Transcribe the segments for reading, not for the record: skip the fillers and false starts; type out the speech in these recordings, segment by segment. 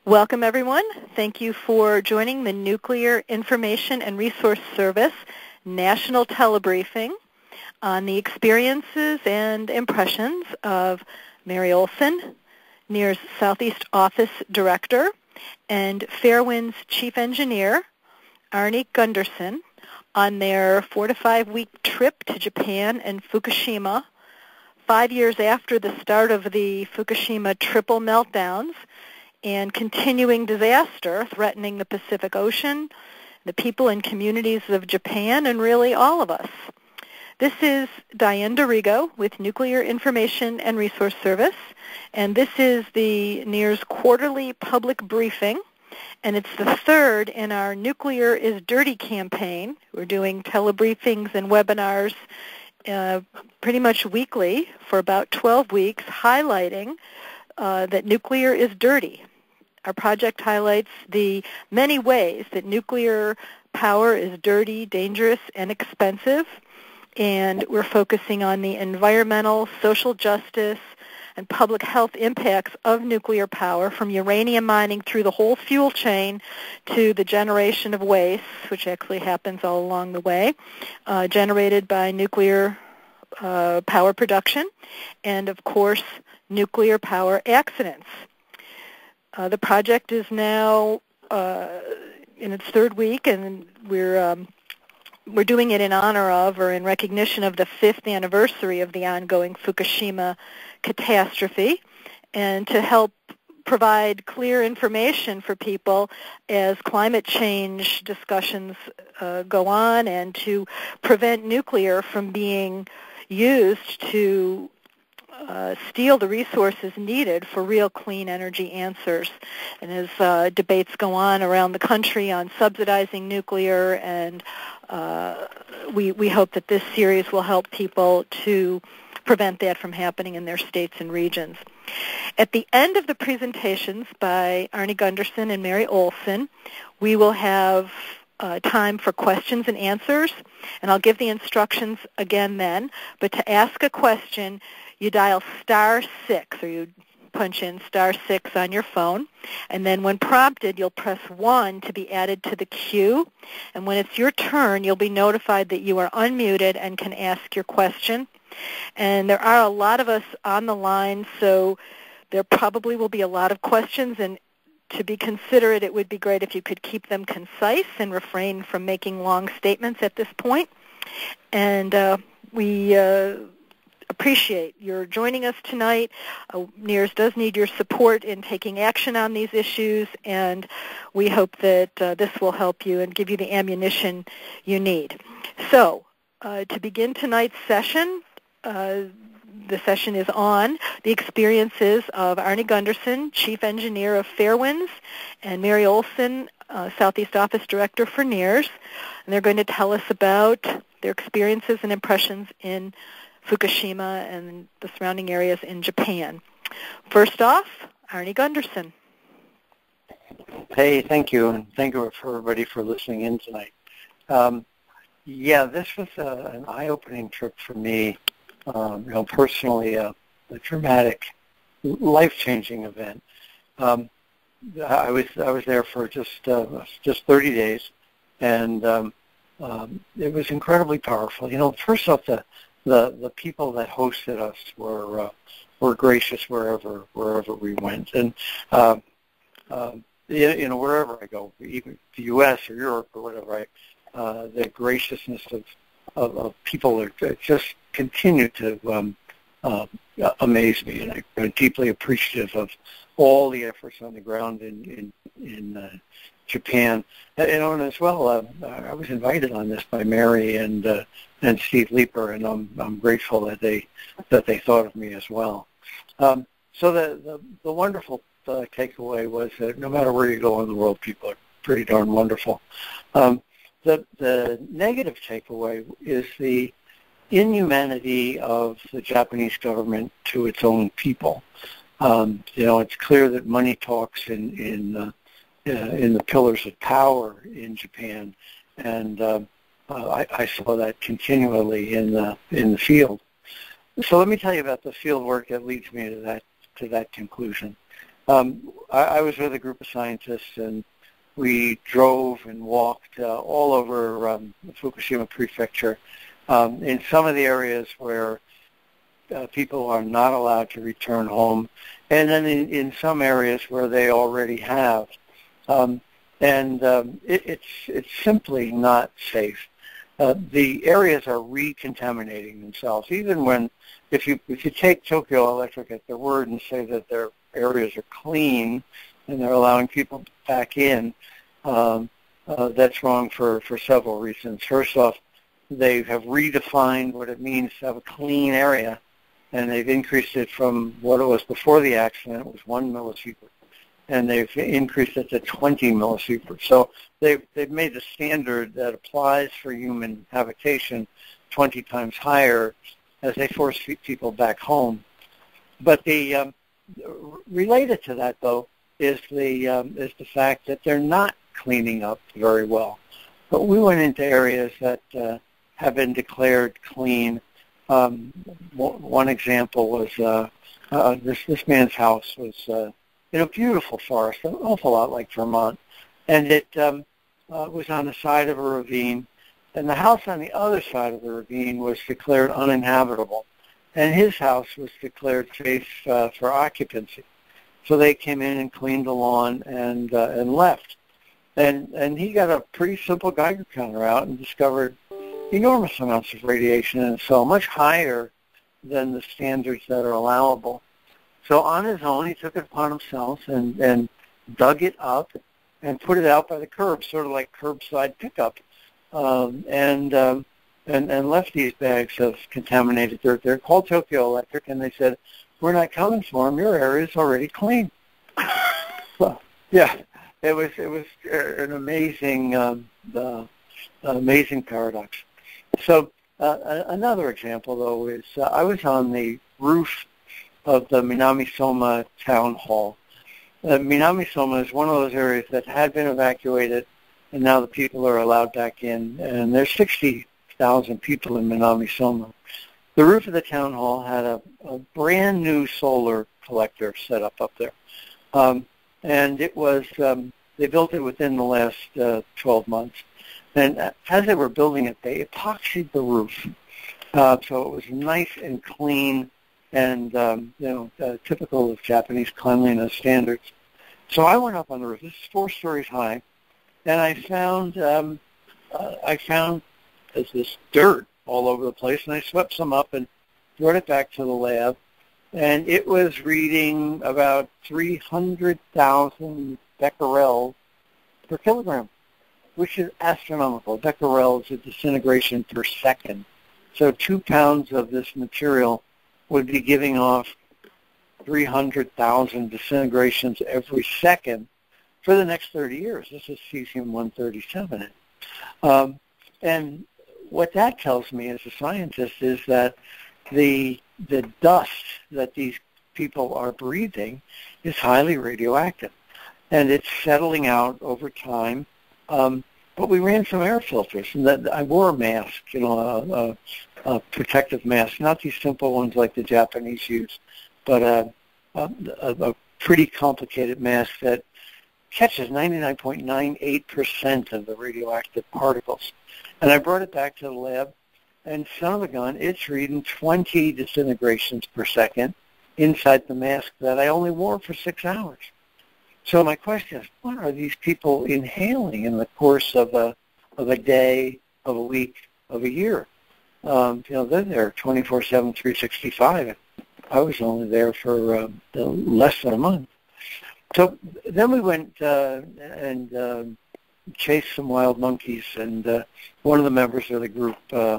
Welcome, everyone. Thank you for joining the Nuclear Information and Resource Service National Telebriefing on the experiences and impressions of Mary Olson, NIRS Southeast Office Director, and Fairewinds Chief Engineer, Arnie Gundersen, on their 4 to 5 week trip to Japan and Fukushima, 5 years after the start of the Fukushima triple meltdowns and continuing disaster threatening the Pacific Ocean, the people and communities of Japan, and really all of us. This is Diane Dorigo with Nuclear Information and Resource Service, and this is the NIRS Quarterly Public Briefing, and it's the third in our Nuclear is Dirty campaign. We're doing telebriefings and webinars pretty much weekly for about 12 weeks, highlighting that nuclear is dirty. Our project highlights the many ways that nuclear power is dirty, dangerous, and expensive, and we're focusing on the environmental, social justice, and public health impacts of nuclear power, from uranium mining through the whole fuel chain to the generation of waste, which actually happens all along the way, generated by nuclear power production, and of course nuclear power accidents. The project is now in its third week, and we're doing it in honor of, or in recognition of, the 5th anniversary of the ongoing Fukushima catastrophe, and to help provide clear information for people as climate change discussions go on, and to prevent nuclear from being used to steal the resources needed for real clean energy answers. And as debates go on around the country on subsidizing nuclear, and we hope that this series will help people to prevent that from happening in their states and regions. At the end of the presentations by Arnie Gundersen and Mary Olson, we will have time for questions and answers, and I'll give the instructions again then. But to ask a question, you dial *6, or you punch in *6 on your phone, and then when prompted, you'll press 1 to be added to the queue, and when it's your turn, you'll be notified that you are unmuted and can ask your question. And there are a lot of us on the line, so there probably will be a lot of questions, and to be considerate, it would be great if you could keep them concise and refrain from making long statements at this point. And we appreciate your joining us tonight. NIRS does need your support in taking action on these issues, and we hope that this will help you and give you the ammunition you need. So, to begin tonight's session, the session is on the experiences of Arnie Gundersen, Chief Engineer of Fairewinds, and Mary Olson, Southeast Office Director for NIRS. And they're going to tell us about their experiences and impressions in Fukushima and the surrounding areas in Japan. First off, Arnie Gundersen. Hey, thank you, and thank you for everybody for listening in tonight. Yeah, this was an eye-opening trip for me. Personally, a dramatic, life-changing event. I was there for just 30 days, and it was incredibly powerful. First off, the people that hosted us were gracious wherever we went, and wherever I go, even the U.S. or Europe or whatever, the graciousness of people that just continue to amaze me, and I'm deeply appreciative of all the efforts on the ground in Japan. And as well, I was invited on this by Mary and Steve Leeper, and I'm grateful that they thought of me as well. So the wonderful takeaway was that no matter where you go in the world, people are pretty darn wonderful. The negative takeaway is the inhumanity of the Japanese government to its own people. It's clear that money talks in the pillars of power in Japan, and I saw that continually in the field. So let me tell you about the field work that leads me to that conclusion. I was with a group of scientists, and we drove and walked all over the Fukushima prefecture in some of the areas where people are not allowed to return home, and then in some areas where they already have. It's simply not safe. The areas are recontaminating themselves. Even when, if you take Tokyo Electric at their word and say that their areas are clean and they're allowing people back in, that's wrong for several reasons. First off, they have redefined what it means to have a clean area, and they've increased it from what it was before the accident. It was 1 millisievert, and they've increased it to 20 millisievert. So they've made the standard that applies for human habitation 20 times higher as they force people back home. But the related to that, though, is the fact that they're not cleaning up very well. But we went into areas that have been declared clean. One example was this man's house was in a beautiful forest, an awful lot like Vermont, and it was on the side of a ravine, and the house on the other side of the ravine was declared uninhabitable, and his house was declared safe for occupancy. So they came in and cleaned the lawn and left, and he got a pretty simple Geiger counter out and discovered enormous amounts of radiation, and so much higher than the standards that are allowable. So on his own, he took it upon himself and dug it up and put it out by the curb, sort of like curbside pickup, and left these bags of contaminated dirt there. Called Tokyo Electric, and they said, "We're not coming for them. Your area is already clean." Well, yeah, it was an amazing paradox. So another example, though, is I was on the roof of the Minami-Soma town hall. Minami-Soma is one of those areas that had been evacuated, and now the people are allowed back in, and there's 60,000 people in Minami-Soma. The roof of the town hall had a brand new solar collector set up there. And it was, they built it within the last 12 months. And as they were building it, they epoxied the roof. So it was nice and clean and, typical of Japanese cleanliness standards. So I went up on the roof. This is 4 stories high. And I found this dirt all over the place, and I swept some up and brought it back to the lab. And it was reading about 300,000 becquerels per kilogram, which is astronomical. Becquerel is a disintegration per second. So 2 pounds of this material would be giving off 300,000 disintegrations every second for the next 30 years. This is cesium-137. And what that tells me as a scientist is that the dust that these people are breathing is highly radioactive, and it's settling out over time. But we ran some air filters, and I wore a mask, a protective mask, not these simple ones like the Japanese use, but a pretty complicated mask that catches 99.98% of the radioactive particles. And I brought it back to the lab, and son of a gun, it's reading 20 disintegrations per second inside the mask that I only wore for 6 hours. So my question is, what are these people inhaling in the course of a day, of a week, of a year? They're there 24/7, 365. I was only there for less than a month. So then we went and chased some wild monkeys, and one of the members of the group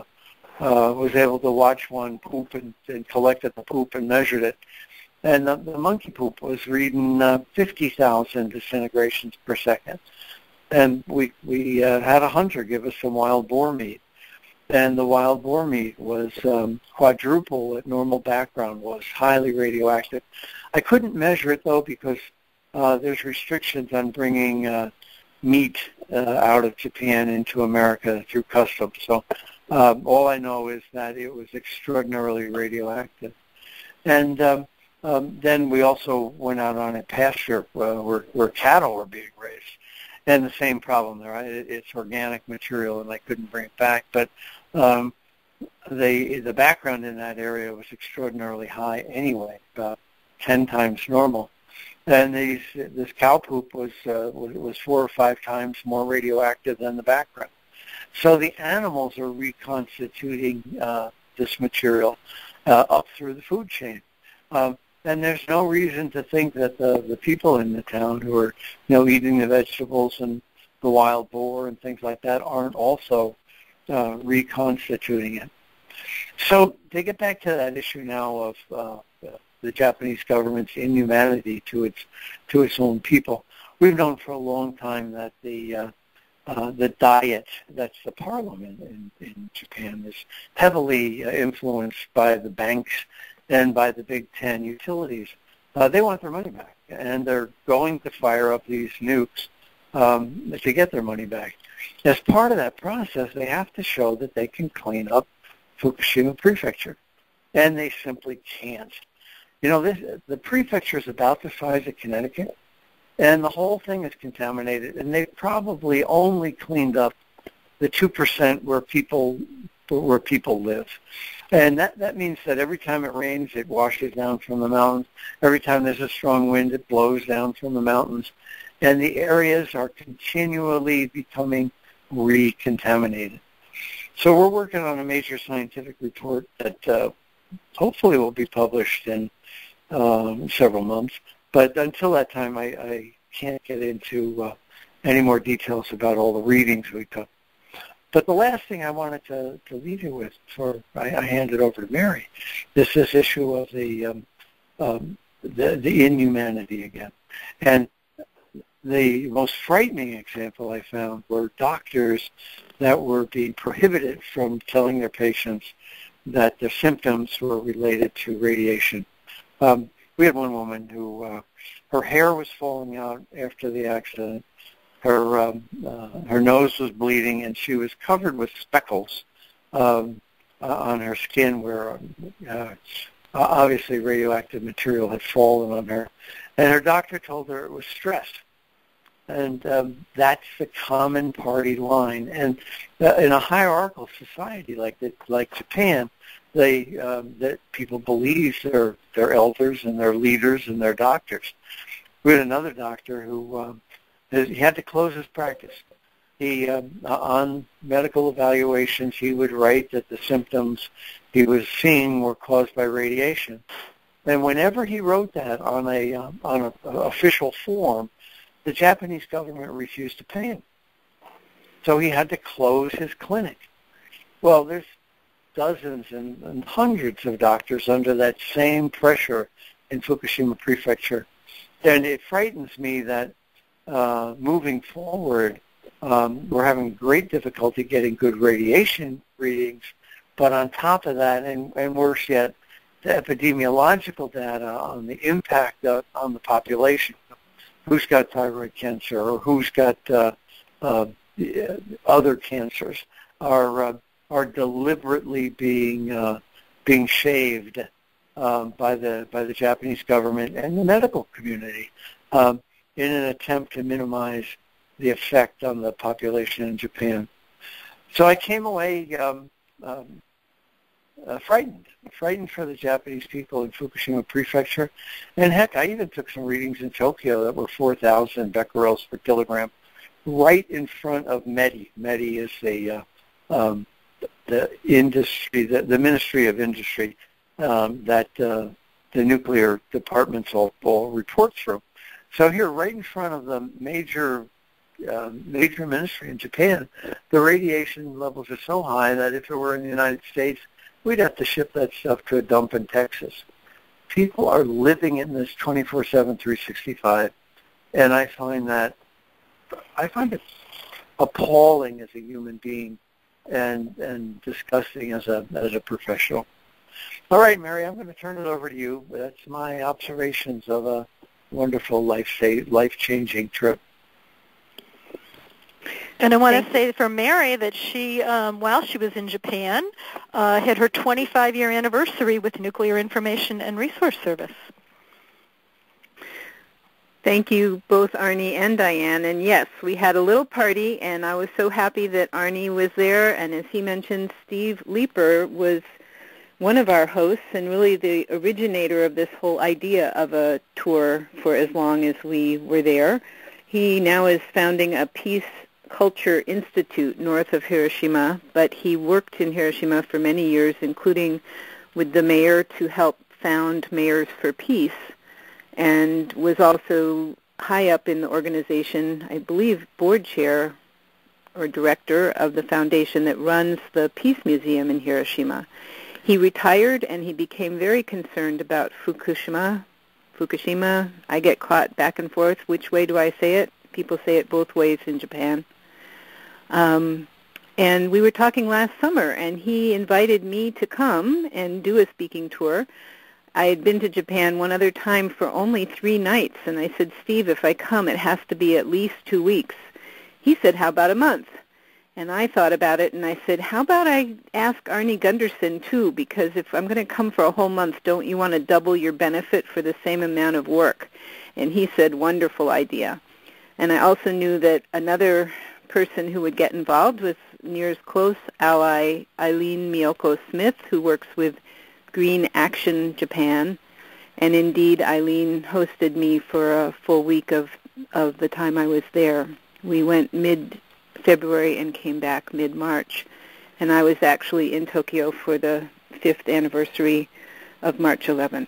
was able to watch one poop and collected the poop and measured it. And the monkey poop was reading 50,000 disintegrations per second. And we had a hunter give us some wild boar meat. And the wild boar meat was quadruple what normal background was, highly radioactive. I couldn't measure it, though, because there's restrictions on bringing meat out of Japan into America through customs. So all I know is that it was extraordinarily radioactive. And then we also went out on a pasture where cattle were being raised. And the same problem there. It's organic material, and I couldn't bring it back. But the background in that area was extraordinarily high anyway, about 10 times normal. And this cow poop was 4 or 5 times more radioactive than the background. So the animals are reconstituting this material up through the food chain. And there's no reason to think that the people in the town who are, eating the vegetables and the wild boar and things like that aren't also reconstituting it. So to get back to that issue now of the Japanese government's inhumanity to its own people, we've known for a long time that the diet, that's the parliament in Japan, is heavily influenced by the banks and by the Big Ten utilities. They want their money back, and they're going to fire up these nukes to get their money back. As part of that process, they have to show that they can clean up Fukushima Prefecture, and they simply can't. The prefecture is about the size of Connecticut, and the whole thing is contaminated, and they probably only cleaned up the 2% where people live. And that means that every time it rains, it washes down from the mountains. Every time there's a strong wind, it blows down from the mountains. And the areas are continually becoming recontaminated. So we're working on a major scientific report that hopefully will be published in several months. But until that time, I can't get into any more details about all the readings we took. But the last thing I wanted to leave you with before I hand it over to Mary is this issue of the inhumanity again. And the most frightening example I found were doctors that were being prohibited from telling their patients that their symptoms were related to radiation. We had one woman who her hair was falling out after the accident. Her nose was bleeding, and she was covered with speckles on her skin where obviously radioactive material had fallen on her. And her doctor told her it was stress. And that's the common party line. And in a hierarchical society like Japan, that people believe their elders and their leaders and their doctors. We had another doctor who he had to close his practice. He, on medical evaluations, he would write that the symptoms he was seeing were caused by radiation. And whenever he wrote that on an official form, the Japanese government refused to pay him. So he had to close his clinic. Well, there's dozens and hundreds of doctors under that same pressure in Fukushima Prefecture. And it frightens me that moving forward, we're having great difficulty getting good radiation readings, but on top of that, and worse yet, the epidemiological data on the impact on the population, who's got thyroid cancer or who's got other cancers, are deliberately being shaved by the Japanese government and the medical community in an attempt to minimize the effect on the population in Japan. So I came away frightened for the Japanese people in Fukushima Prefecture. And heck, I even took some readings in Tokyo that were 4,000 becquerels per kilogram right in front of METI. METI is the industry, the Ministry of Industry that the nuclear departments all report through. So here, right in front of the major ministry in Japan, the radiation levels are so high that if it were in the United States, we'd have to ship that stuff to a dump in Texas. People are living in this 24/7, 365, and I find it appalling as a human being and disgusting as a professional. All right, Mary, I'm going to turn it over to you. That's my observations of a wonderful life-changing trip. And I want to say for Mary that she, while she was in Japan, had her 25-year anniversary with Nuclear Information and Resource Service. Thank you both, Arnie and Diane. And yes, we had a little party, and I was so happy that Arnie was there. And as he mentioned, Steve Leeper was one of our hosts and really the originator of this whole idea of a tour for as long as we were there. He now is founding a Peace Culture Institute north of Hiroshima, but he worked in Hiroshima for many years, including with the mayor to help found Mayors for Peace, and was also high up in the organization, I believe board chair or director of the foundation that runs the Peace Museum in Hiroshima. He retired and he became very concerned about Fukushima. I get caught back and forth. Which way do I say it? People say it both ways in Japan. And we were talking last summer, and he invited me to come and do a speaking tour. I had been to Japan one other time for only 3 nights, and I said, Steve, if I come, it has to be at least 2 weeks. He said, how about a month? And I thought about it, and I said, how about I ask Arnie Gundersen, too, because if I'm going to come for a whole month, don't you want to double your benefit for the same amount of work? And he said, wonderful idea. And I also knew that another person who would get involved was NIRS close ally Eileen Miyoko-Smith, who works with Green Action Japan, and indeed Eileen hosted me for a full week of the time I was there. We went mid-February and came back mid-March, and I was actually in Tokyo for the 5th anniversary of March 11th.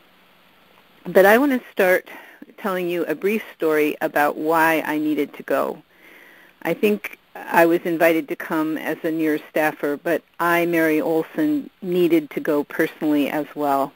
But I want to start telling you a brief story about why I needed to go. I think I was invited to come as a NIRS staffer, but I, Mary Olson, needed to go personally as well.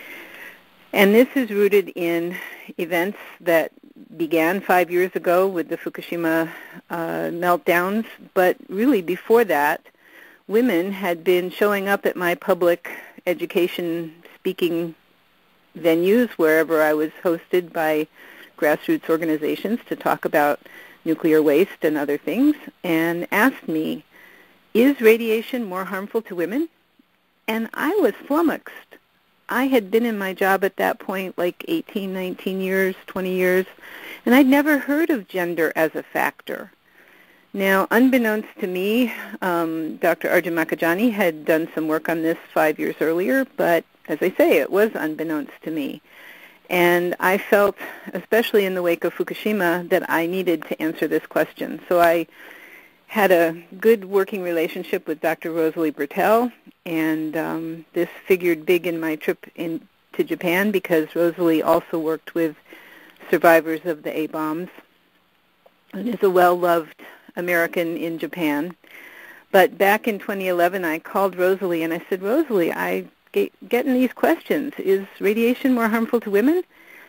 And this is rooted in events that began 5 years ago with the Fukushima meltdowns, but really before that, women had been showing up at my public education speaking venues wherever I was hosted by grassroots organizations to talk about nuclear waste and other things, and asked me, is radiation more harmful to women? And I was flummoxed. I had been in my job at that point like 18, 19 years, 20 years, and I'd never heard of gender as a factor. Now, unbeknownst to me, Dr. Arjun Makajani had done some work on this 5 years earlier, but as I say, it was unbeknownst to me. And I felt, especially in the wake of Fukushima, that I needed to answer this question. So I had a good working relationship with Dr. Rosalie Bertel, and this figured big in my trip to Japan because Rosalie also worked with survivors of the A-bombs and is a well-loved American in Japan. But back in 2011, I called Rosalie and I said, Rosalie, I getting these questions. Is radiation more harmful to women?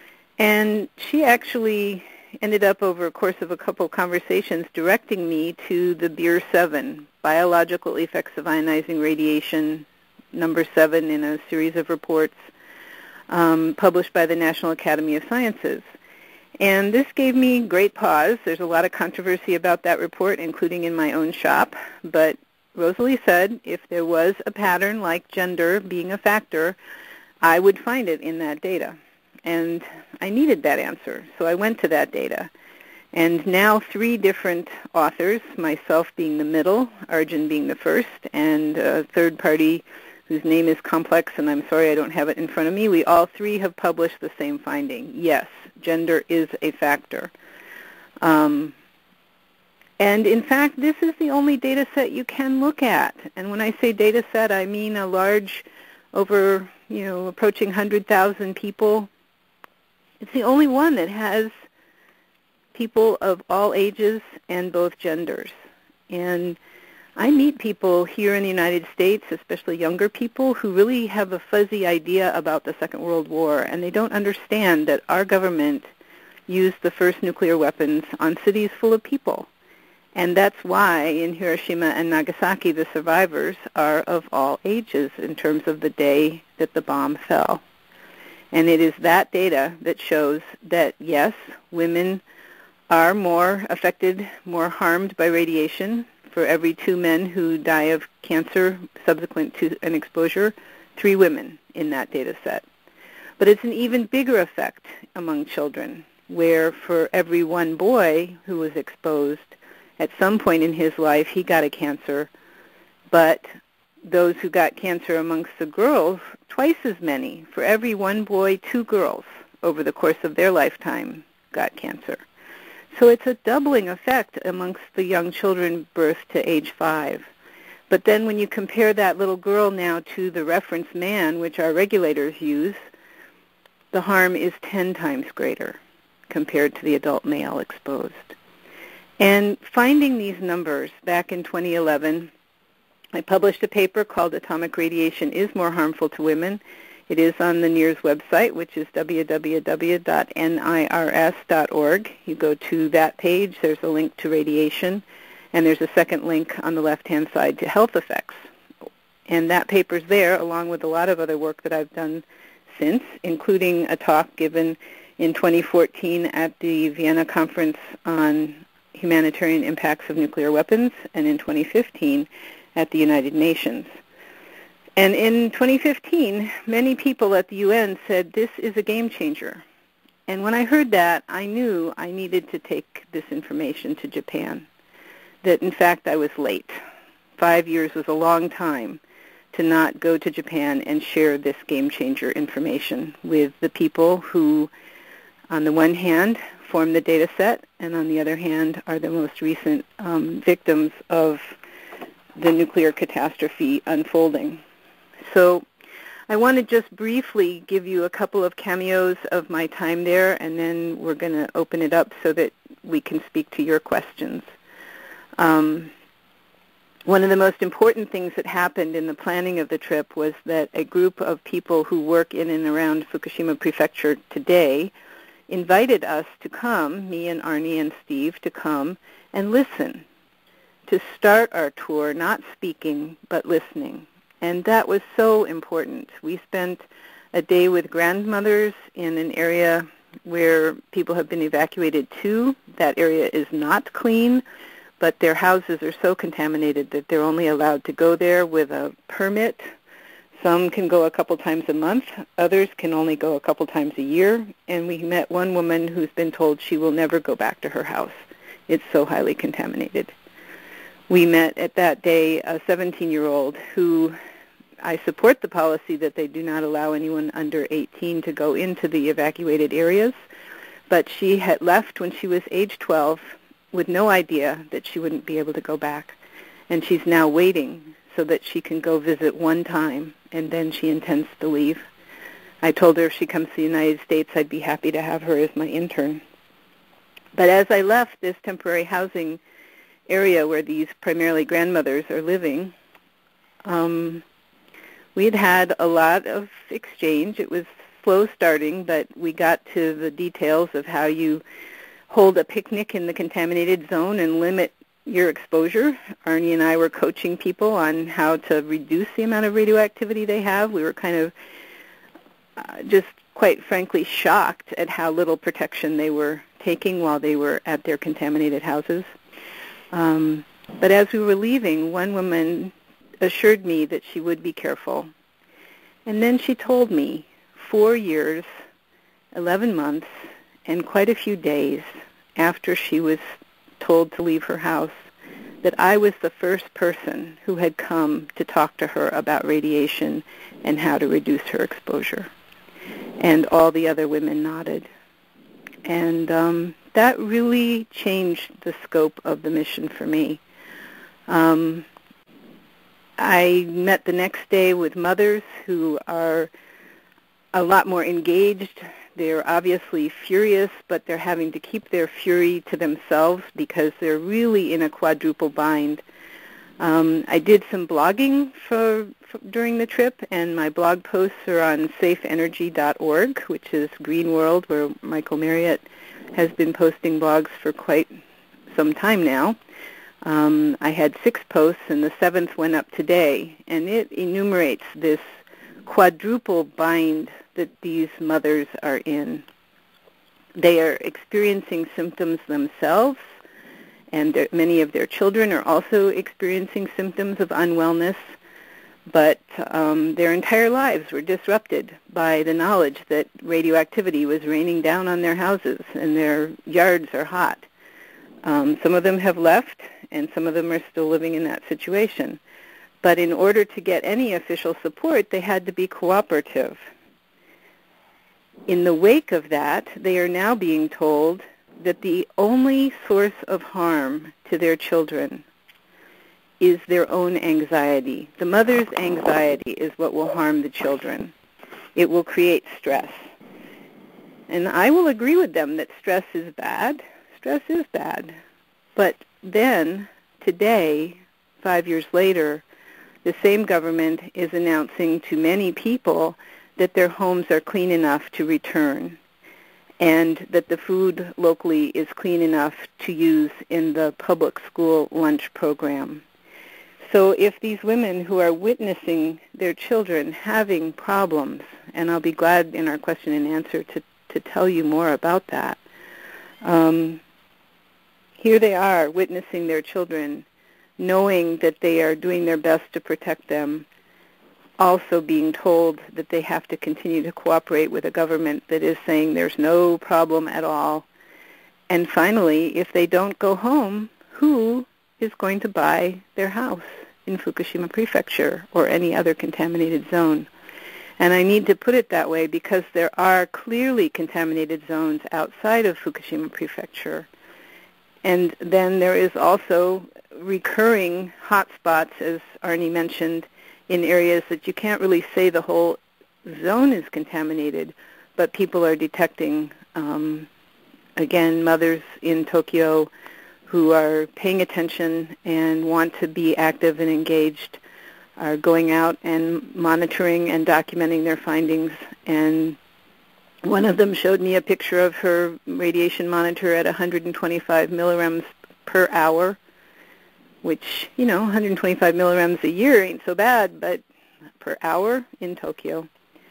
And she actually ended up, over a course of a couple conversations, directing me to the BEER 7, Biological Effects of Ionizing Radiation, number 7 in a series of reports published by the National Academy of Sciences. And this gave me great pause. There's a lot of controversy about that report, including in my own shop, but Rosalie said if there was a pattern like gender being a factor, I would find it in that data. And I needed that answer, so I went to that data. And now 3 different authors, myself being the middle, Arjun being the first, and a third party whose name is complex, and I'm sorry I don't have it in front of me, we all 3 have published the same finding. Yes, gender is a factor. And in fact, this is the only data set you can look at. And when I say data set, I mean a large, over, approaching 100,000 people. It's the only one that has people of all ages and both genders. And I meet people here in the United States, especially younger people, who really have a fuzzy idea about the Second World War, and they don't understand that our government used the first nuclear weapons on cities full of people. And that's why in Hiroshima and Nagasaki the survivors are of all ages in terms of the day that the bomb fell. And it is that data that shows that, yes, women are more affected, more harmed by radiation. For every 2 men who die of cancer subsequent to an exposure, 3 women in that data set. But it's an even bigger effect among children. where for every one boy who was exposed, at some point in his life he got a cancer, but those who got cancer amongst the girls, twice as many. For every one boy, 2 girls over the course of their lifetime got cancer. So it's a doubling effect amongst the young children birth to age 5. But then when you compare that little girl now to the reference man, which our regulators use, the harm is 10 times greater compared to the adult male exposed. And finding these numbers back in 2011, I published a paper called Atomic Radiation is More Harmful to Women. It is on the NIRS website, which is www.nirs.org. You go to that page, there's a link to radiation, and there's a second link on the left-hand side to health effects. And that paper's there, along with a lot of other work that I've done since, including a talk given in 2014 at the Vienna Conference on Humanitarian Impacts of Nuclear Weapons, and in 2015 at the United Nations. And in 2015, many people at the UN said, this is a game changer. And when I heard that, I knew I needed to take this information to Japan, that in fact I was late. 5 years was a long time to not go to Japan and share this game changer information with the people who, on the one hand, form the data set, and on the other hand, are the most recent victims of the nuclear catastrophe unfolding. So I want to just briefly give you a couple of cameos of my time there, and then we're going to open it up so that we can speak to your questions. One of the most important things that happened in the planning of the trip was that a group of people who work in and around Fukushima Prefecture today invited us to come, me and Arnie and Steve, to come and listen, to start our tour, not speaking, but listening. And that was so important. We spent a day with grandmothers in an area where people have been evacuated to. That area is not clean, but their houses are so contaminated that they're only allowed to go there with a permit. Some can go a couple times a month. Others can only go a couple times a year. And we met one woman who's been told she will never go back to her house. It's so highly contaminated. We met at that day a 17-year-old who, I support the policy that they do not allow anyone under 18 to go into the evacuated areas, but she had left when she was age 12 with no idea that she wouldn't be able to go back. And she's now waiting so that she can go visit one time, and then she intends to leave. I told her if she comes to the United States, I'd be happy to have her as my intern. But as I left this temporary housing area where these primarily grandmothers are living, we had a lot of exchange. It was slow starting, but we got to the details of how you hold a picnic in the contaminated zone and limit your exposure. Arnie and I were coaching people on how to reduce the amount of radioactivity they have. We were kind of just quite frankly shocked at how little protection they were taking while they were at their contaminated houses. But as we were leaving, one woman assured me that she would be careful. And then she told me 4 years, 11 months, and quite a few days after she was told to leave her house, that I was the first person who had come to talk to her about radiation and how to reduce her exposure. And all the other women nodded. And that really changed the scope of the mission for me. I met the next day with mothers who are a lot more engaged. They're obviously furious, but they're having to keep their fury to themselves because they're really in a quadruple bind. I did some blogging during the trip, and my blog posts are on safeenergy.org, which is Green World, where Michael Marriott has been posting blogs for quite some time now. I had 6 posts, and the 7th went up today, and it enumerates this quadruple bind that these mothers are in. They are experiencing symptoms themselves, and many of their children are also experiencing symptoms of unwellness, but their entire lives were disrupted by the knowledge that radioactivity was raining down on their houses and their yards are hot. Some of them have left, and some of them are still living in that situation. But in order to get any official support, they had to be cooperative. In the wake of that, they are now being told that the only source of harm to their children is their own anxiety. The mother's anxiety is what will harm the children. It will create stress. And I will agree with them that stress is bad. Stress is bad. But then, today, 5 years later, the same government is announcing to many people that their homes are clean enough to return, and that the food locally is clean enough to use in the public school lunch program. So if these women who are witnessing their children having problems, and I'll be glad in our question and answer to tell you more about that, here they are witnessing their children, knowing that they are doing their best to protect them, also being told that they have to continue to cooperate with a government that is saying there's no problem at all. And finally, if they don't go home, who is going to buy their house in Fukushima Prefecture or any other contaminated zone? And I need to put it that way because there are clearly contaminated zones outside of Fukushima Prefecture. And then there is also recurring hotspots, as Arnie mentioned, in areas that you can't really say the whole zone is contaminated, but people are detecting, again, mothers in Tokyo who are paying attention and want to be active and engaged are going out and monitoring and documenting their findings. And one of them showed me a picture of her radiation monitor at 125 millirems per hour, which, 125 millirems a year ain't so bad, but per hour in Tokyo.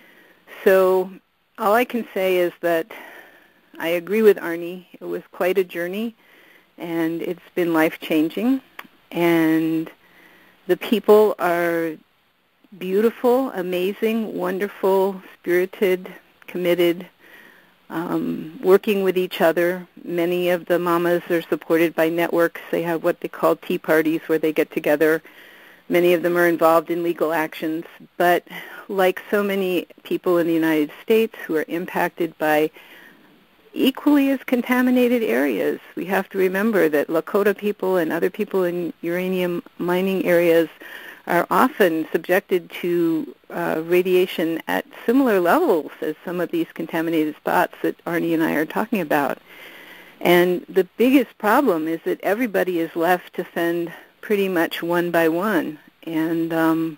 So all I can say is that I agree with Arnie. It was quite a journey, and it's been life-changing. And the people are beautiful, amazing, wonderful, spirited, committed, working with each other. Many of the mamas are supported by networks. They have what they call tea parties where they get together. Many of them are involved in legal actions. But like so many people in the United States who are impacted by equally as contaminated areas, we have to remember that Lakota people and other people in uranium mining areas are often subjected to radiation at similar levels as some of these contaminated spots that Arnie and I are talking about. And the biggest problem is that everybody is left to fend pretty much one by one. And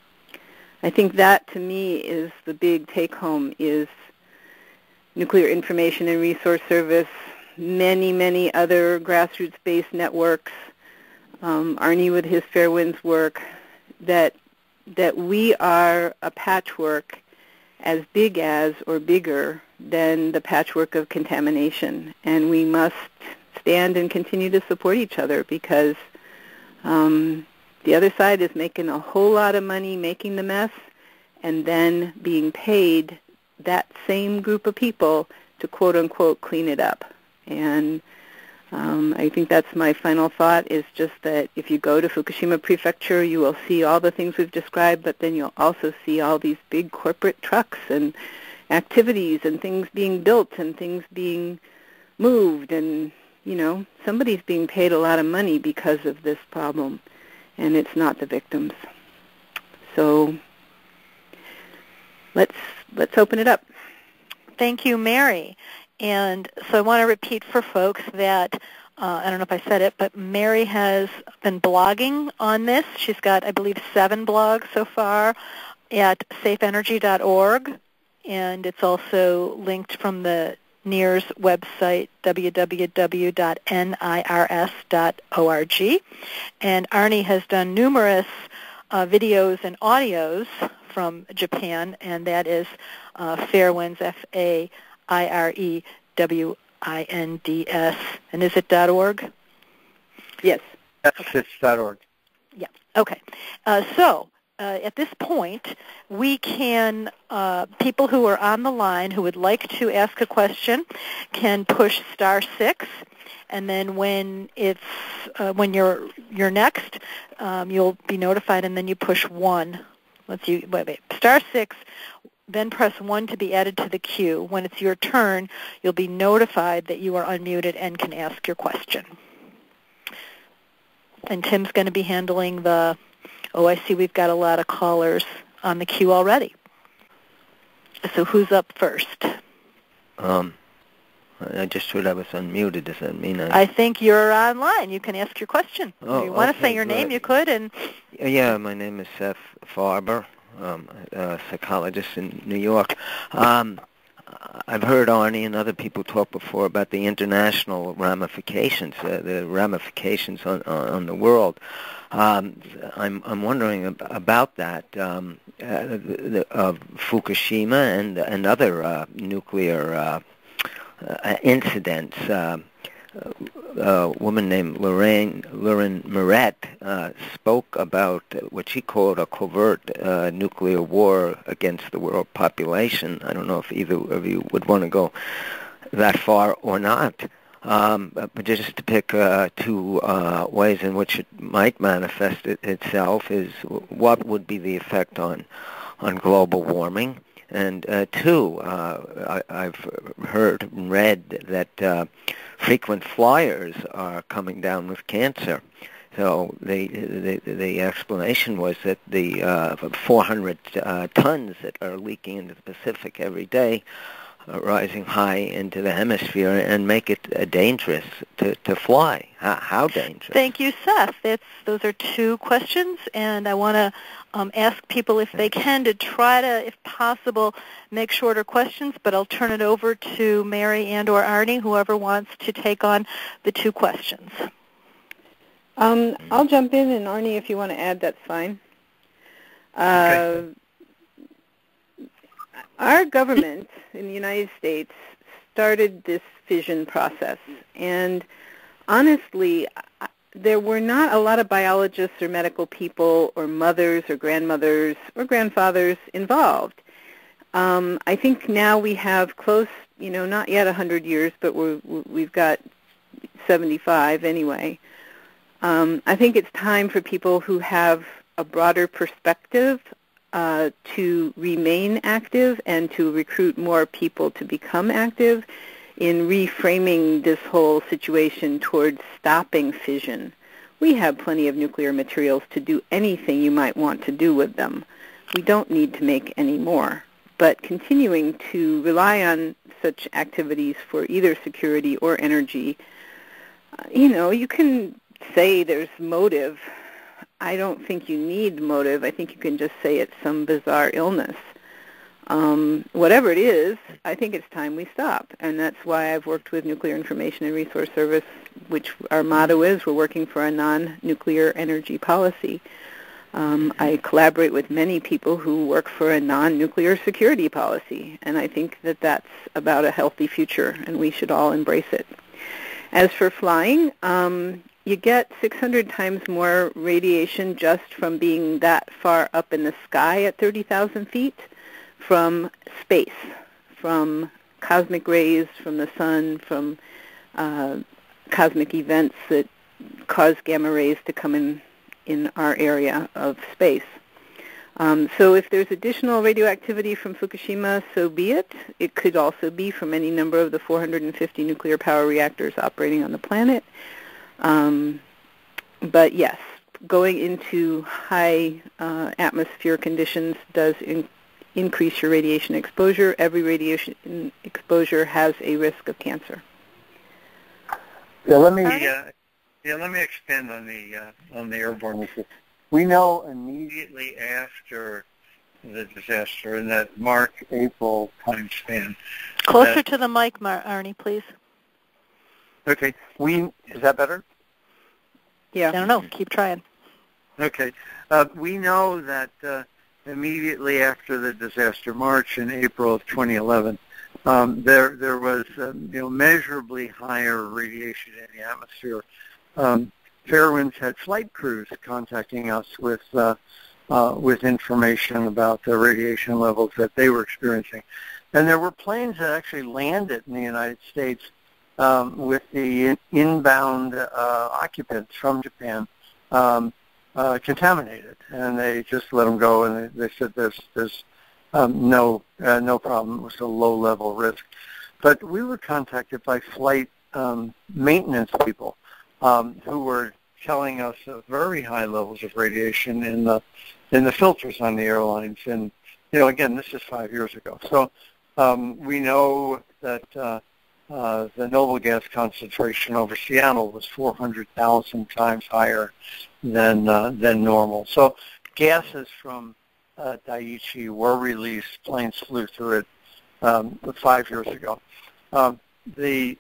I think that, to me, is the big take-home, is Nuclear Information and Resource Service, many, many other grassroots-based networks, Arnie with his Fairewinds work, that we are a patchwork as big as or bigger than the patchwork of contamination. And we must stand and continue to support each other because the other side is making a whole lot of money making the mess and then being paid that same group of people to quote-unquote clean it up. And I think that's my final thought, is just that if you go to Fukushima Prefecture, you will see all the things we've described, but then you'll also see all these big corporate trucks and activities and things being built and things being moved. And, somebody's being paid a lot of money because of this problem, and it's not the victims. So let's open it up. Thank you, Mary. And so I want to repeat for folks that, I don't know if I said it, but Mary has been blogging on this. She's got, I believe, 7 blogs so far at safeenergy.org, and it's also linked from the NIRS website, www.nirs.org. And Arnie has done numerous videos and audios from Japan, and that is Fairewinds, Fairewinds, and is it .org? Yes. Yes, it's .org. Yeah, okay. So at this point, we can, people who are on the line who would like to ask a question can push *6, and then when it's when you're next, you'll be notified, and then you push 1. Wait, *6. Then press 1 to be added to the queue. When it's your turn, you'll be notified that you are unmuted and can ask your question. And Tim's going to be handling the, I see we've got a lot of callers on the queue already. So who's up first? I just heard I was unmuted. Does that mean I think you're online. You can ask your question. Oh, if you want to say your name, you could. And yeah, my name is Seth Farber. A psychologist in New York. I've heard Arnie and other people talk before about the international ramifications, the ramifications on the world. I'm wondering about that, of Fukushima and other nuclear incidents. A woman named Lauren Moret spoke about what she called a covert nuclear war against the world population. I don't know if either of you would want to go that far or not. But just to pick 2 ways in which it might manifest itself is what would be the effect on global warming. And 2, I've heard and read that frequent flyers are coming down with cancer. So the explanation was that the 400 tons that are leaking into the Pacific every day are rising high into the hemisphere and make it dangerous to fly. How dangerous? Thank you, Seth. Those are 2 questions, and I want to ask people if they can to try to, if possible, make shorter questions, but I'll turn it over to Mary and or Arnie, whoever wants to take on the 2 questions. I'll jump in, and Arnie, if you want to add, that's fine. Okay. Our government in the United States started this fission process, and honestly, there were not a lot of biologists or medical people or mothers or grandmothers or grandfathers involved. I think now we have close, not yet 100 years, but we've got 75 anyway. I think it's time for people who have a broader perspective to remain active and to recruit more people to become active in reframing this whole situation towards stopping fission. We have plenty of nuclear materials to do anything you might want to do with them. We don't need to make any more. But continuing to rely on such activities for either security or energy, you can say there's motive. I don't think you need motive. I think you can just say it's some bizarre illness. Whatever it is, I think it's time we stop. And that's why I've worked with Nuclear Information and Resource Service, which our motto is we're working for a non-nuclear energy policy. I collaborate with many people who work for a non-nuclear security policy. And I think that that's about a healthy future, and we should all embrace it. As for flying, you get 600 times more radiation just from being that far up in the sky at 30,000 feet from space, from cosmic rays from the sun, from cosmic events that cause gamma rays to come in our area of space. So if there's additional radioactivity from Fukushima, so be it. It could also be from any number of the 450 nuclear power reactors operating on the planet. But yes, going into high atmosphere conditions does increase your radiation exposure. Every radiation exposure has a risk of cancer. Yeah, let me expand on the airborne issue. We know immediately after the disaster in that March-April time span. Closer to the mic, Arnie, please. Okay. Is that better? Yeah. I don't know. Keep trying. Okay. We know that immediately after the disaster, March and April of 2011, there was measurably higher radiation in the atmosphere. Fairewinds had flight crews contacting us with with information about the radiation levels that they were experiencing. And there were planes that actually landed in the United States with the inbound occupants from Japan contaminated, and they just let them go, and they said there's no problem. It was a low-level risk. But we were contacted by flight maintenance people who were telling us of very high levels of radiation in the filters on the airlines. And again, this is 5 years ago. So we know that the noble gas concentration over Seattle was 400,000 times higher than normal. So gases from Daiichi were released. Planes flew through it 5 years ago. The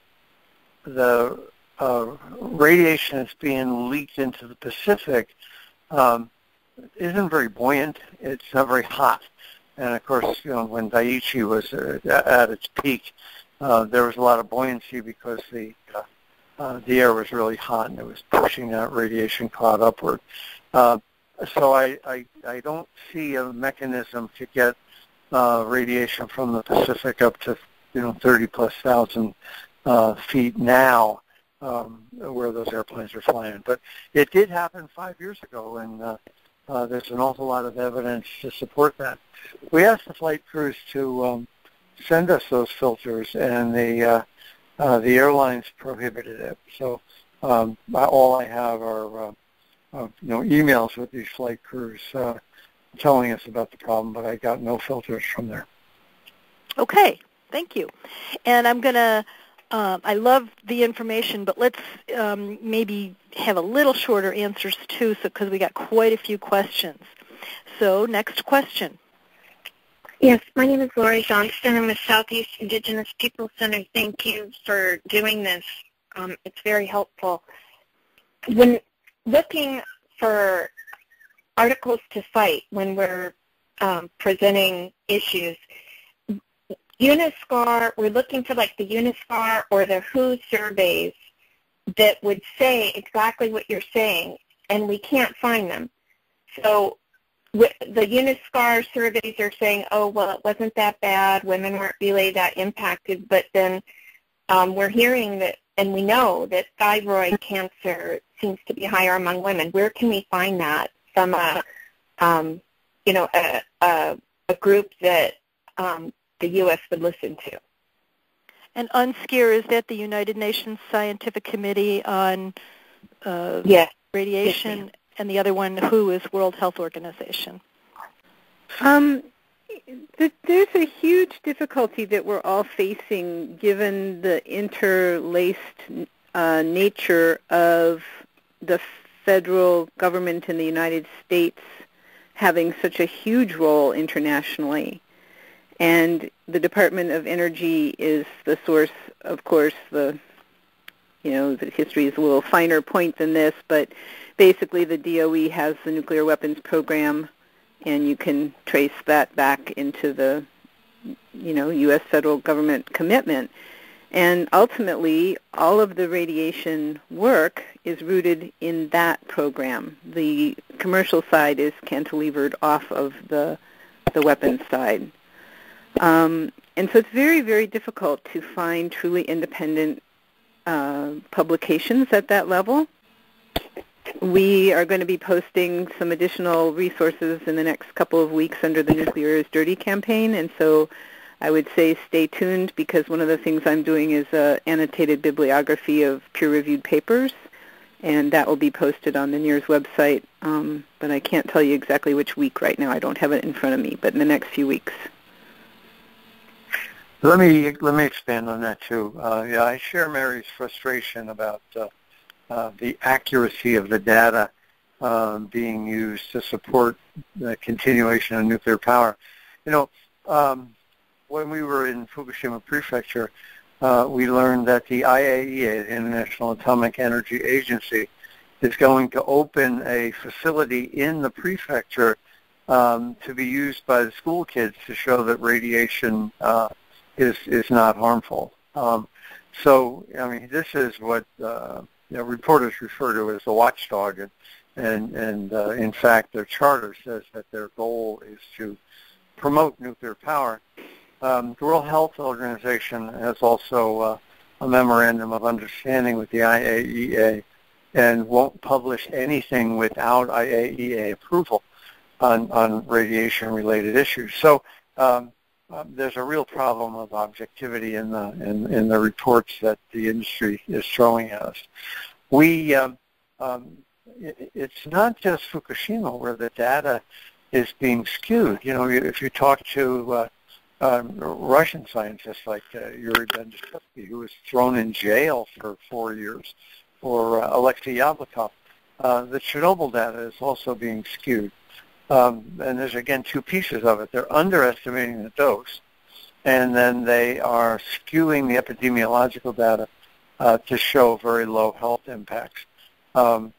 radiation that's being leaked into the Pacific isn't very buoyant. It's not very hot. And of course, when Daiichi was at its peak, there was a lot of buoyancy because the air was really hot and it was pushing that radiation cloud upward. So I don't see a mechanism to get radiation from the Pacific up to 30+ thousand feet now, where those airplanes are flying. But it did happen 5 years ago, and there's an awful lot of evidence to support that. We asked the flight crews to send us those filters, and the airlines prohibited it. So all I have are emails with these flight crews telling us about the problem, but I got no filters from there. Okay, thank you. And I'm going to, I love the information, but let's maybe have a little shorter answers too, because we got quite a few questions. So next question. Yes, my name is Lori Johnston. I'm with Southeast Indigenous People Center. Thank you for doing this. It's very helpful. When looking for articles to cite when we're presenting issues, UNSCAR, we're looking for like the UNSCAR or the WHO surveys that would say exactly what you're saying, and we can't find them. So the UNSCAR surveys are saying, oh, well, it wasn't that bad, women weren't really that impacted, but then we're hearing that, and we know that thyroid cancer seems to be higher among women. Where can we find that from a group that the U.S. would listen to? And UNSCEAR, is that the United Nations Scientific Committee on Radiation? Yes, and the other one, WHO, is World Health Organization. There's a huge difficulty that we're all facing given the interlaced nature of the federal government in the United States having such a huge role internationally. And the Department of Energy is the source, of course. The history is a little finer point than this, but basically the DOE has the nuclear weapons program, and you can trace that back into the, U.S. federal government commitment. And ultimately, all of the radiation work is rooted in that program. The commercial side is cantilevered off of the weapons side. And so it's very, very difficult to find truly independent publications at that level. We are going to be posting some additional resources in the next couple of weeks under the Nuclear is Dirty campaign, and so I would say stay tuned, because one of the things I'm doing is an annotated bibliography of peer-reviewed papers, and that will be posted on the NIRS website, but I can't tell you exactly which week right now. I don't have it in front of me, but in the next few weeks. Let me expand on that too. I share Mary's frustration about the accuracy of the data being used to support the continuation of nuclear power. When we were in Fukushima Prefecture, we learned that the IAEA, the International Atomic Energy Agency, is going to open a facility in the prefecture to be used by the school kids to show that radiation is not harmful. So, this is what reporters refer to as the watchdog, in fact, their charter says that their goal is to promote nuclear power. The World Health Organization has also a memorandum of understanding with the IAEA and won't publish anything without IAEA approval on radiation-related issues. So there's a real problem of objectivity in the reports that the industry is throwing at us. It's not just Fukushima where the data is being skewed. You know, if you talk to Russian scientists like Yuri Bendersky, who was thrown in jail for 4 years, or Alexei Yablokov, the Chernobyl data is also being skewed. And there's, again, two pieces of it. They're underestimating the dose, and then they are skewing the epidemiological data to show very low health impacts. I'm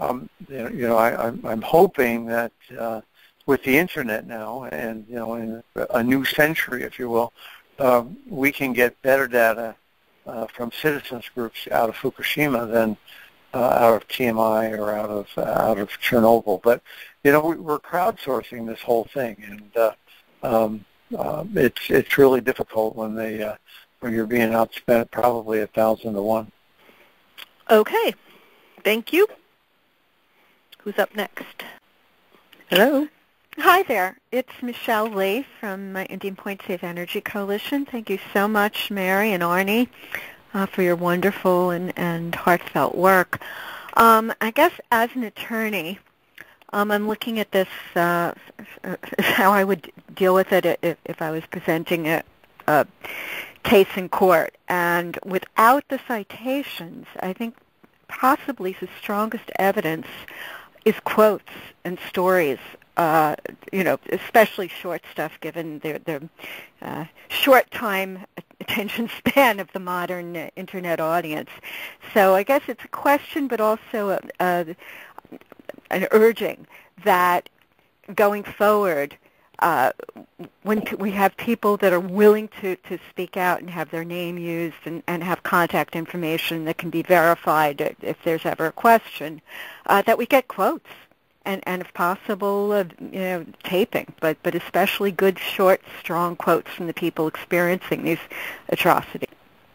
hoping that with the internet now, and in a new century, if you will, we can get better data from citizens groups out of Fukushima than out of TMI or out of Chernobyl. But we're crowdsourcing this whole thing, and it's really difficult when you're being outspent probably 1,000 to 1. Okay, thank you. Who's up next? Hello. Hi there. It's Michelle Lee from Indian Point Safe Energy Coalition. Thank you so much, Mary and Arnie, for your wonderful and heartfelt work. I guess as an attorney, I'm looking at this, how I would deal with it if I was presenting a case in court. And without the citations, I think possibly the strongest evidence is quotes and stories, especially short stuff given their short time attention span of the modern internet audience. So I guess it's a question, but also an urging that going forward, when we have people that are willing to speak out and have their name used and have contact information that can be verified if there's ever a question, that we get quotes and if possible, taping, but especially good, short, strong quotes from the people experiencing these atrocities.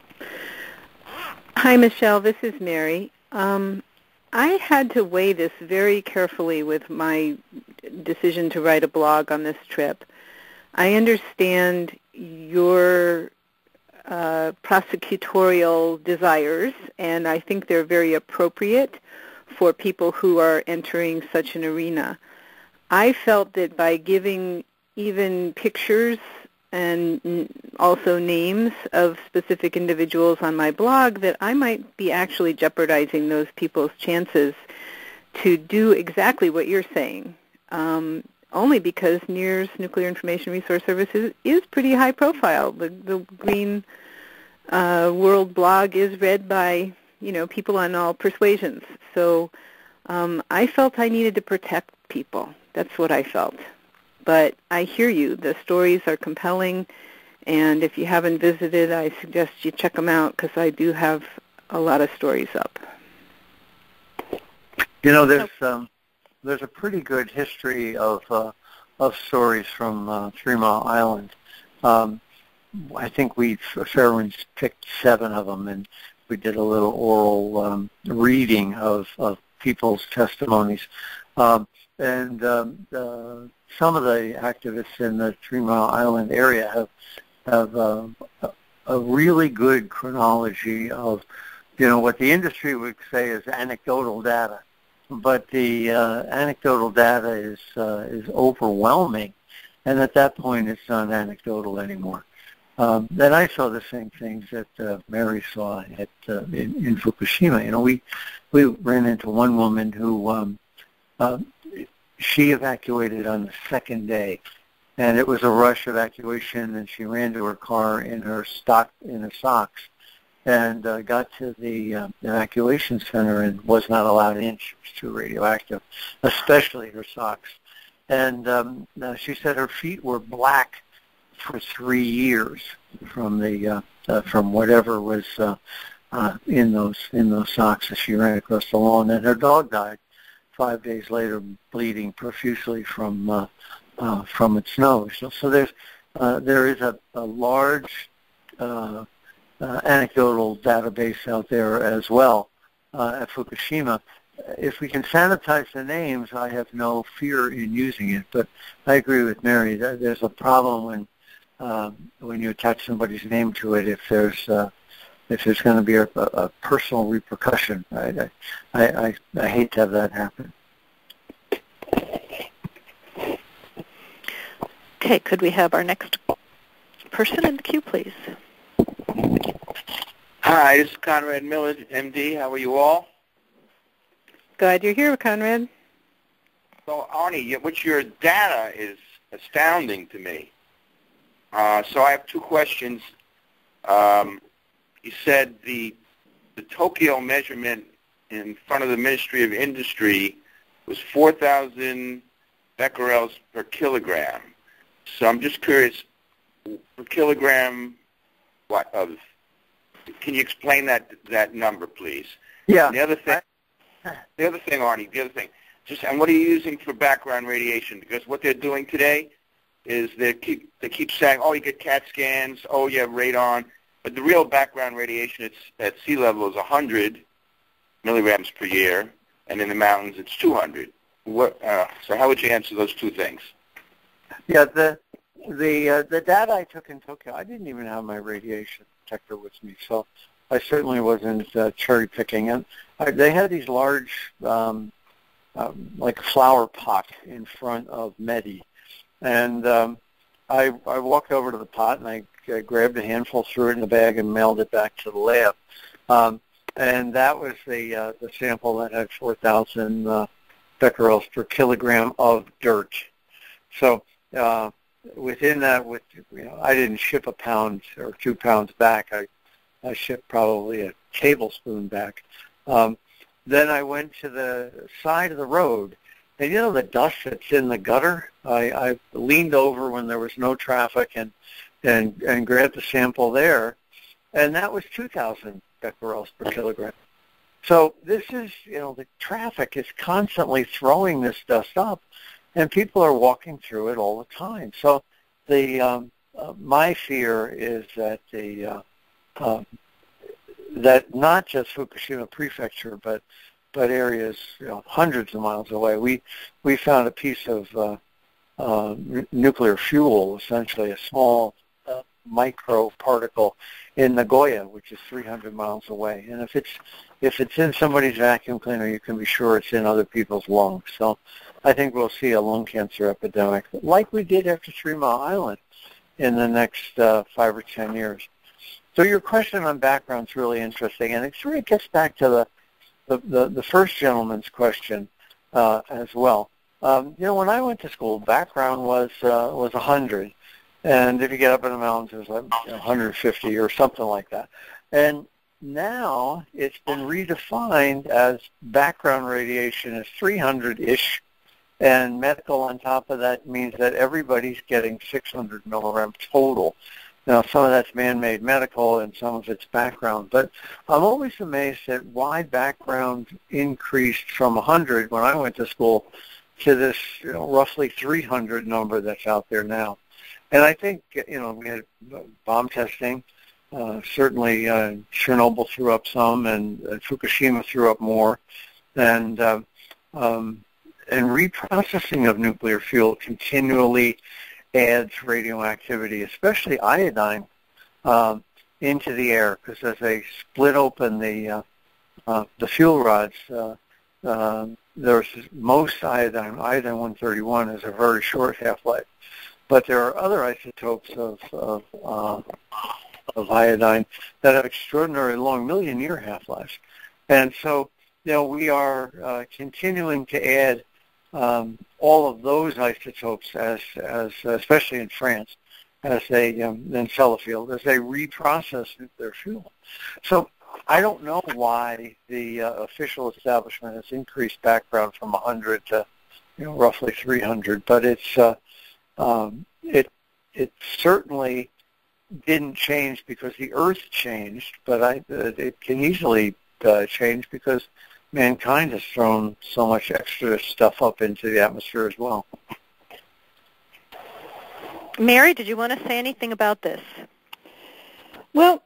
Hi, Michelle. This is Mary. I had to weigh this very carefully with my decision to write a blog on this trip. I understand your prosecutorial desires, and I think they're very appropriate for people who are entering such an arena. I felt that by giving even pictures and also names of specific individuals on my blog, that I might be actually jeopardizing those people's chances to do exactly what you're saying, only because NIRS, Nuclear Information Resource Services, is pretty high profile. The Green World blog is read by people on all persuasions. So I felt I needed to protect people. That's what I felt. But I hear you. The stories are compelling, and if you haven't visited, I suggest you check them out because I do have a lot of stories up. There's a pretty good history of stories from 3 Mile Island. I think Fairewinds picked 7 of them, and we did a little oral reading of people's testimonies. Some of the activists in the 3 Mile Island area have a really good chronology of, what the industry would say is anecdotal data. But the anecdotal data is overwhelming, and at that point it's not anecdotal anymore. Then I saw the same things that Mary saw in Fukushima. We ran into one woman who she evacuated on the second day, and it was a rush evacuation, and she ran to her car in her socks, and got to the evacuation center and was not allowed in. She was too radioactive, especially her socks. And she said her feet were black for 3 years from whatever was in those socks as she ran across the lawn, and her dog died 5 days later bleeding profusely from its nose. So there is a large anecdotal database out there as well at Fukushima. If we can sanitize the names, I have no fear in using it. But I agree with Mary. There's a problem when you attach somebody's name to it. If there's going to be a personal repercussion, I hate to have that happen. Okay, could we have our next person in the queue, please? Hi, this is Conrad Miller, MD. How are you all? Glad you're here, Conrad. So, Arnie, what your data is astounding to me. So I have two questions. You said the Tokyo measurement in front of the Ministry of Industry was 4,000 becquerels per kilogram. So I'm just curious, per kilogram, what of? Can you explain that number, please? Yeah. And the other thing, Arnie, just, and what are you using for background radiation? Because what they're doing today is they keep saying, oh, you get CAT scans, oh, you have radon, but the real background radiation at sea level is 100 milligrams per year, and in the mountains it's 200. So how would you answer those two things? Yeah, the data I took in Tokyo, I didn't even have my radiation detector with me, so I certainly wasn't cherry picking. And they had these large, like flower pot in front of Medi, and I walked over to the pot and I grabbed a handful, threw it in the bag, and mailed it back to the lab. And that was the sample that had 4,000 becquerels per kilogram of dirt. So within that, I didn't ship a pound or 2 pounds back. I shipped probably a tablespoon back. Then I went to the side of the road, and you know the dust that's in the gutter? I leaned over when there was no traffic and grabbed the sample there, and that was 2,000 becquerels per kilogram. So this is, the traffic is constantly throwing this dust up, and people are walking through it all the time. So my fear is that that not just Fukushima Prefecture, but areas hundreds of miles away. We found a piece of nuclear fuel, essentially a small micro particle in Nagoya, which is 300 miles away. And if it's in somebody's vacuum cleaner, you can be sure it's in other people's lungs. So I think we'll see a lung cancer epidemic like we did after 3 Mile Island in the next 5 or 10 years. So your question on background is really interesting, and it sort of gets back to the first gentleman's question as well. When I went to school, background was 100, and if you get up in the mountains, it was like 150 or something like that. And now it's been redefined as background radiation is 300-ish, and medical on top of that means that everybody's getting 600 milligrams total. Now, some of that's man-made medical and some of it's background. But I'm always amazed at why background increased from 100 when I went to school to this roughly 300 number that's out there now. And I think, we had bomb testing. Certainly Chernobyl threw up some, and Fukushima threw up more. And reprocessing of nuclear fuel continually adds radioactivity, especially iodine, into the air, because as they split open the fuel rods, there's most iodine. Iodine-131 has a very short half-life, but there are other isotopes of iodine that have extraordinarily long million-year half-lives, and so we are continuing to add all of those isotopes as especially in France, as they in Sellafield, as they reprocess nuclear fuel. So I don't know why the official establishment has increased background from 100 to roughly 300, but it certainly didn't change because the Earth changed, but it can easily change because mankind has thrown so much extra stuff up into the atmosphere as well. Mary, did you want to say anything about this? Well,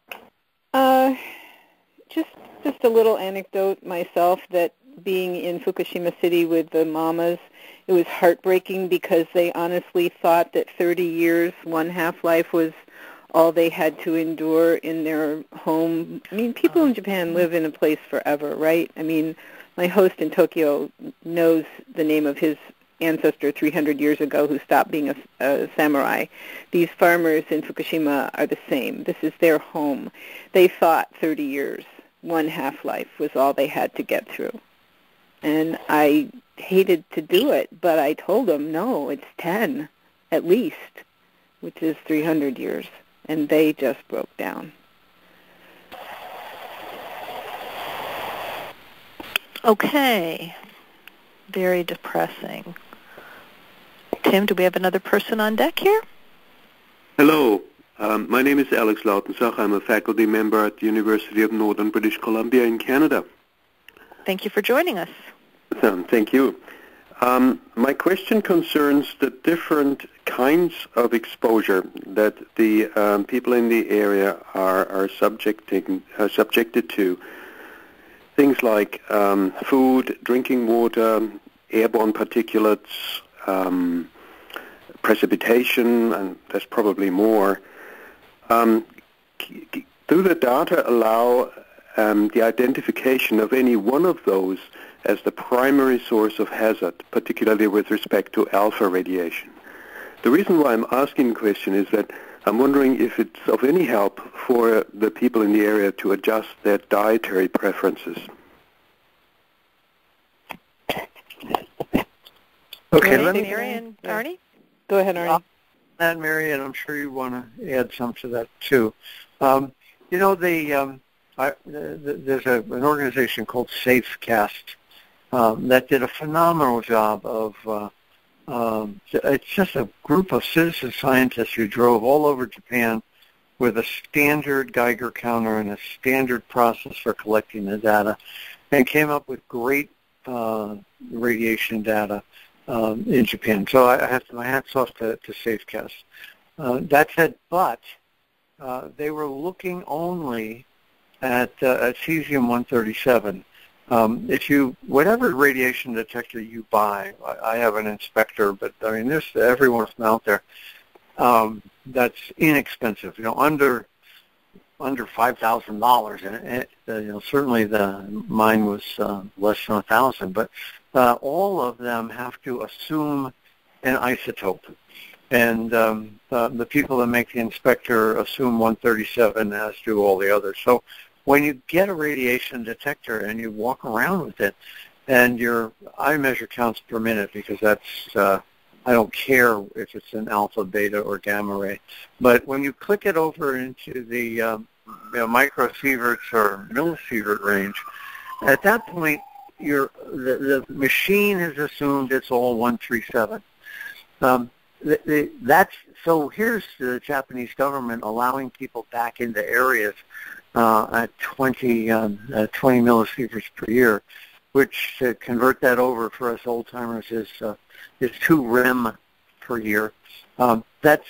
just a little anecdote myself, that being in Fukushima City with the mamas, it was heartbreaking because they honestly thought that 30 years, one half-life, was all they had to endure in their home. I mean, people in Japan live in a place forever, right? I mean, my host in Tokyo knows the name of his ancestor 300 years ago who stopped being a samurai. These farmers in Fukushima are the same. This is their home. They thought 30 years, one half-life, was all they had to get through. And I hated to do it, but I told them, no, it's 10 at least, which is 300 years. And they just broke down. Okay. Very depressing. Tim, do we have another person on deck here? Hello. My name is Alex Lautensach. I'm a faculty member at the University of Northern British Columbia in Canada. Thank you for joining us. Thank you. My question concerns the different kinds of exposure that the people in the area are subjected to. Things like food, drinking water, airborne particulates, precipitation, and there's probably more. Do the data allow the identification of any one of those as the primary source of hazard, particularly with respect to alpha radiation? The reason why I'm asking the question is that I'm wondering if it's of any help for the people in the area to adjust their dietary preferences. Okay, let me... Mary and Arnie? Go ahead, Arnie. And Mary, and I'm sure you want to add some to that too. You know, there's an organization called SafeCast that did a phenomenal job of, it's just a group of citizen scientists who drove all over Japan with a standard Geiger counter and a standard process for collecting the data, and came up with great radiation data in Japan. So I have my hats off to SafeCast. That said, but they were looking only at cesium-137. Whatever radiation detector you buy, I have an inspector, but I mean, there's every one of them out there that's inexpensive. You know, under $5,000, and you know, certainly mine was less than $1,000. But all of them have to assume an isotope, and the people that make the inspector assume 137, as do all the others. So when you get a radiation detector and you walk around with it, and I measure counts per minute because that's I don't care if it's an alpha, beta, or gamma ray. But when you click it over into the microsieverts or millisievert range, at that point the machine has assumed it's all 137. So here's the Japanese government allowing people back into areas at 20 millisieverts per year, which to convert that over for us old timers is 2 rem per year. That's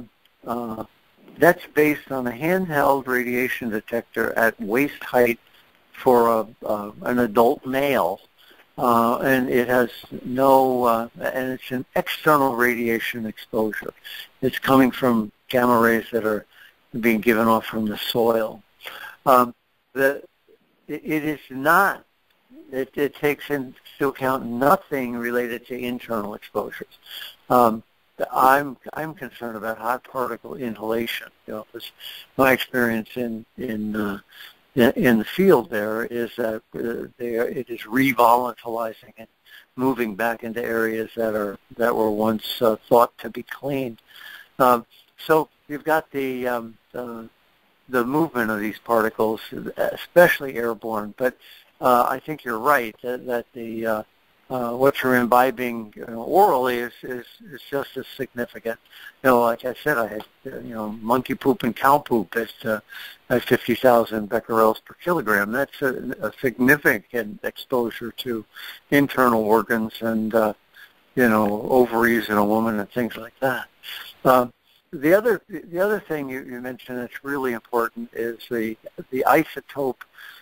based on a handheld radiation detector at waist height for an adult male, and it has and it's an external radiation exposure. It's coming from gamma rays that are being given off from the soil. It is not. It takes into account nothing related to internal exposures. I'm concerned about hot particle inhalation. You know, my experience in the field there is that it is revolatilizing and moving back into areas that were once thought to be clean. So you've got the movement of these particles, especially airborne. But I think you're right that what you're imbibing orally is just as significant. Like I said, I had monkey poop and cow poop at 50,000 becquerels per kilogram. That's a significant exposure to internal organs and ovaries in a woman and things like that. The other thing you mentioned that's really important is the isotope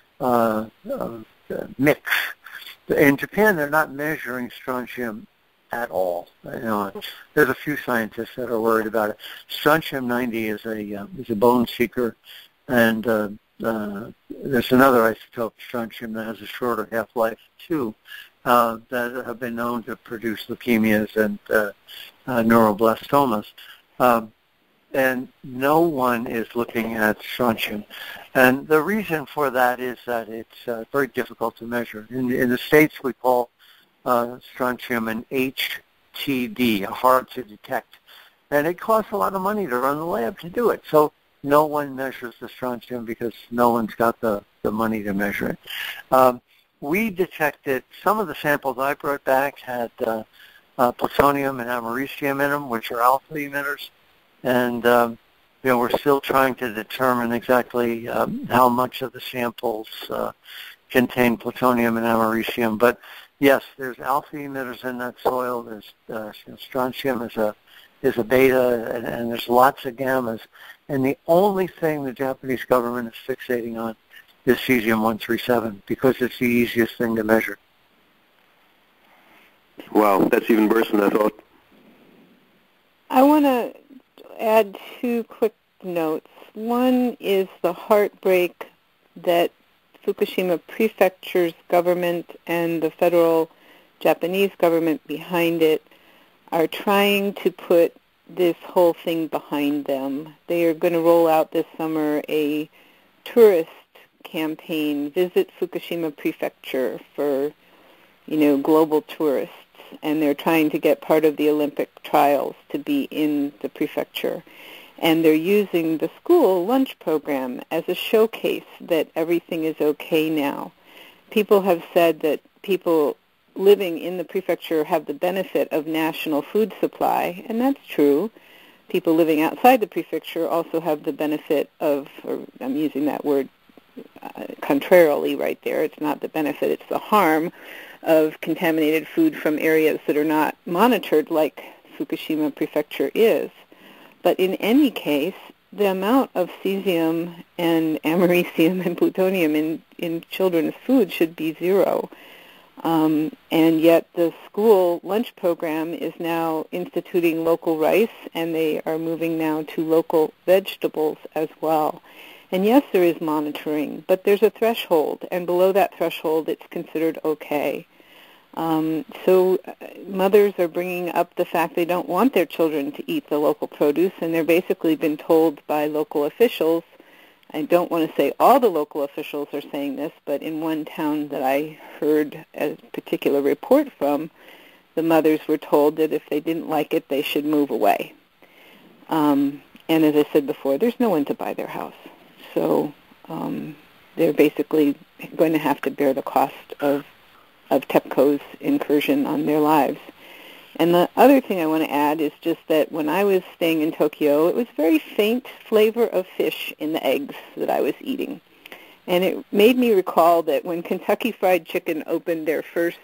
mix. In Japan, they're not measuring strontium at all. There's a few scientists that are worried about it. Strontium-90 is a bone seeker, and there's another isotope, strontium, that has a shorter half-life too, that have been known to produce leukemias and neuroblastomas. And no one is looking at strontium. And the reason for that is that it's very difficult to measure. In the States, we call strontium an HTD, hard to detect. And it costs a lot of money to run the lab to do it. So no one measures the strontium because no one's got the money to measure it. We detected, some of the samples I brought back had plutonium and americium in them, which are alpha emitters. And, we're still trying to determine exactly how much of the samples contain plutonium and americium. But, yes, there's alpha emitters in that soil. There's strontium is a beta, and there's lots of gammas. And the only thing the Japanese government is fixating on is cesium-137 because it's the easiest thing to measure. Wow, that's even worse than I thought. I want to add two quick notes. One is the heartbreak that Fukushima Prefecture's government and the federal Japanese government behind it are trying to put this whole thing behind them. They are going to roll out this summer a tourist campaign, Visit Fukushima Prefecture, for, global tourists. And they're trying to get part of the Olympic trials to be in the prefecture. And they're using the school lunch program as a showcase that everything is okay now. People have said that people living in the prefecture have the benefit of national food supply, and that's true. People living outside the prefecture also have the benefit of, or I'm using that word contrarily right there, it's not the benefit, it's the harm of contaminated food from areas that are not monitored like Fukushima Prefecture is. But in any case, the amount of cesium and americium and plutonium in children's food should be zero. And yet the school lunch program is now instituting local rice, and they are moving now to local vegetables as well. And yes, there is monitoring, but there's a threshold, and below that threshold it's considered okay. So mothers are bringing up the fact they don't want their children to eat the local produce, and they're basically been told by local officials, I don't want to say all the local officials are saying this, but in one town that I heard a particular report from, the mothers were told that if they didn't like it, they should move away. And as I said before, there's no one to buy their house. So they're basically going to have to bear the cost of TEPCO's incursion on their lives. And the other thing I want to add is just that when I was staying in Tokyo, it was very faint flavor of fish in the eggs that I was eating. And it made me recall that when Kentucky Fried Chicken opened their first,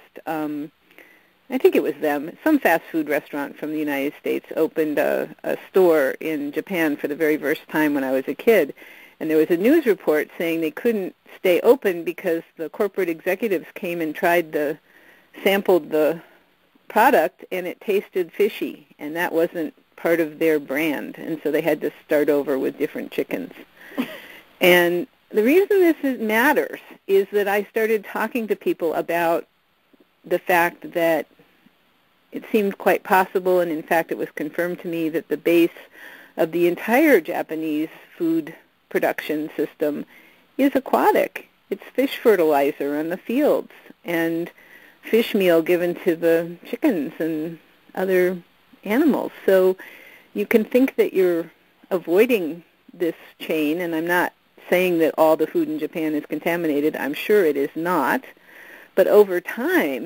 I think it was them, some fast food restaurant from the United States opened a store in Japan for the very first time when I was a kid. And there was a news report saying they couldn't stay open because the corporate executives came and sampled the product, and it tasted fishy, and that wasn't part of their brand, and so they had to start over with different chickens. And the reason this matters is that I started talking to people about the fact that it seemed quite possible, and in fact it was confirmed to me, that the base of the entire Japanese food production system is aquatic. It's fish fertilizer on the fields and fish meal given to the chickens and other animals. So you can think that you're avoiding this chain, and I'm not saying that all the food in Japan is contaminated. I'm sure it is not. But over time,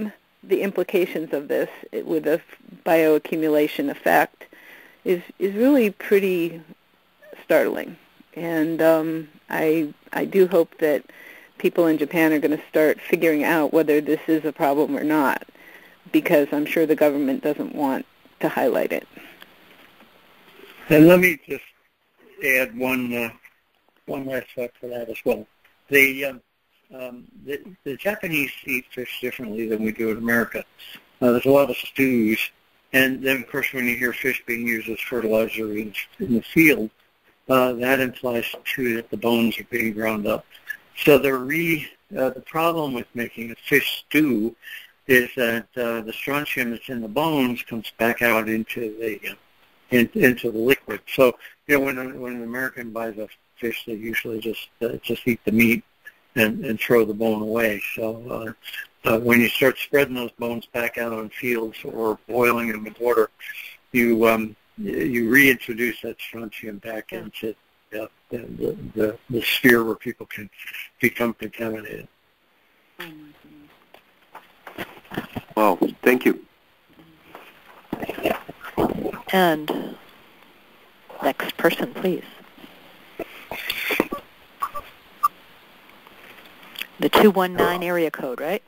the implications of this with a bioaccumulation effect is really pretty startling. And I do hope that people in Japan are going to start figuring out whether this is a problem or not, because I'm sure the government doesn't want to highlight it. And let me just add one last thought for that as well. The Japanese eat fish differently than we do in America. There's a lot of stews, and then of course when you hear fish being used as fertilizer in the field, that implies too that the bones are being ground up. So the problem with making a fish stew is that the strontium that's in the bones comes back out into the liquid. So when an American buys a fish, they usually just eat the meat and throw the bone away. So when you start spreading those bones back out on fields or boiling them in water, you reintroduce that strontium back into the sphere where people can become contaminated. Wow, thank you. And next person, please. The 219 area code, right?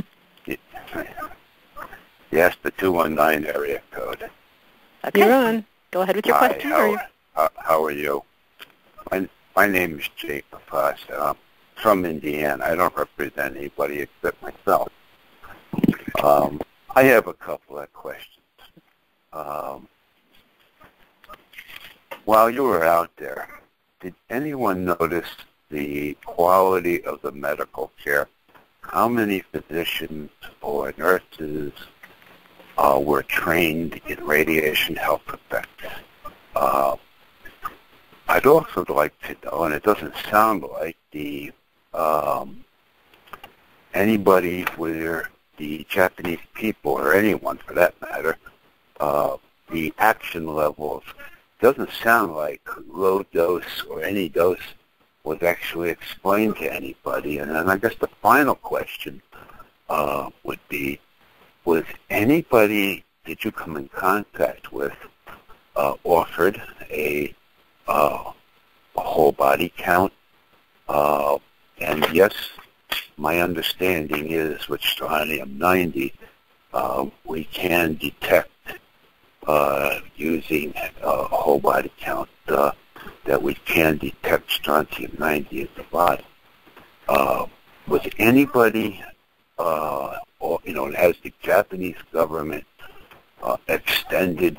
Yes, the 219 area code. Okay. You're on. Go ahead with your question. How are you? My name is Jake Foster. I'm from Indiana. I don't represent anybody except myself. I have a couple of questions. While you were out there, did anyone notice the quality of the medical care? How many physicians or nurses were trained in radiation health effects? I'd also like to know, and it doesn't sound like anybody where the Japanese people, or anyone for that matter, the action levels, doesn't sound like low dose or any dose was actually explained to anybody. And then I guess the final question would be, was anybody did you come in contact with offered a whole body count? And yes, my understanding is with strontium-90, we can detect using a whole body count that we can detect strontium-90 in the body. Was anybody, or, has the Japanese government extended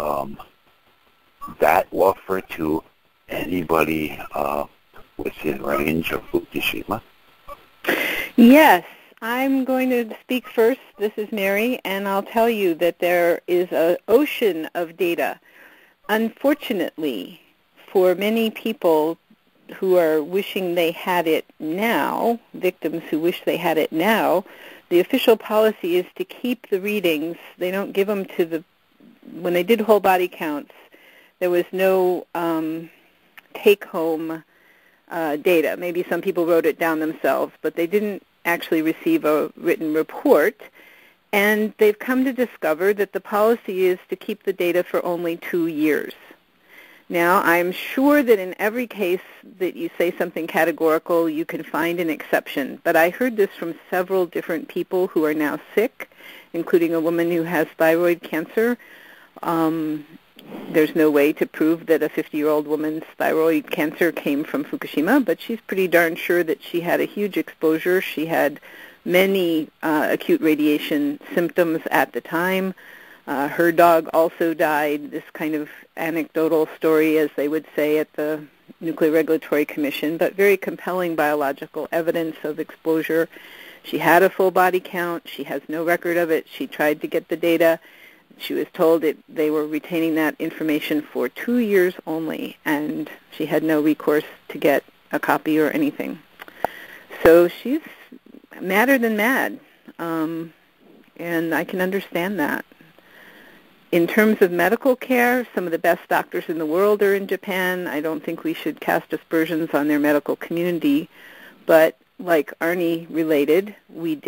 that offer to anybody within range of Fukushima? Yes, I'm going to speak first. This is Mary, and I'll tell you that there is an ocean of data. Unfortunately, for many people who are wishing they had it now, victims who wish they had it now, the official policy is to keep the readings. They don't give them to when they did whole body counts, there was no take-home data. Maybe some people wrote it down themselves, but they didn't actually receive a written report. And they've come to discover that the policy is to keep the data for only 2 years. Now, I'm sure that in every case that you say something categorical, you can find an exception. But I heard this from several different people who are now sick, including a woman who has thyroid cancer. There's no way to prove that a 50-year-old woman's thyroid cancer came from Fukushima, but she's pretty darn sure that she had a huge exposure. She had many acute radiation symptoms at the time. Her dog also died, this kind of anecdotal story, as they would say at the Nuclear Regulatory Commission, but very compelling biological evidence of exposure. She had a full body count. She has no record of it. She tried to get the data. She was told that they were retaining that information for 2 years only, and she had no recourse to get a copy or anything. So she's madder than mad, and I can understand that. In terms of medical care, some of the best doctors in the world are in Japan. I don't think we should cast aspersions on their medical community, but like Arnie related, we did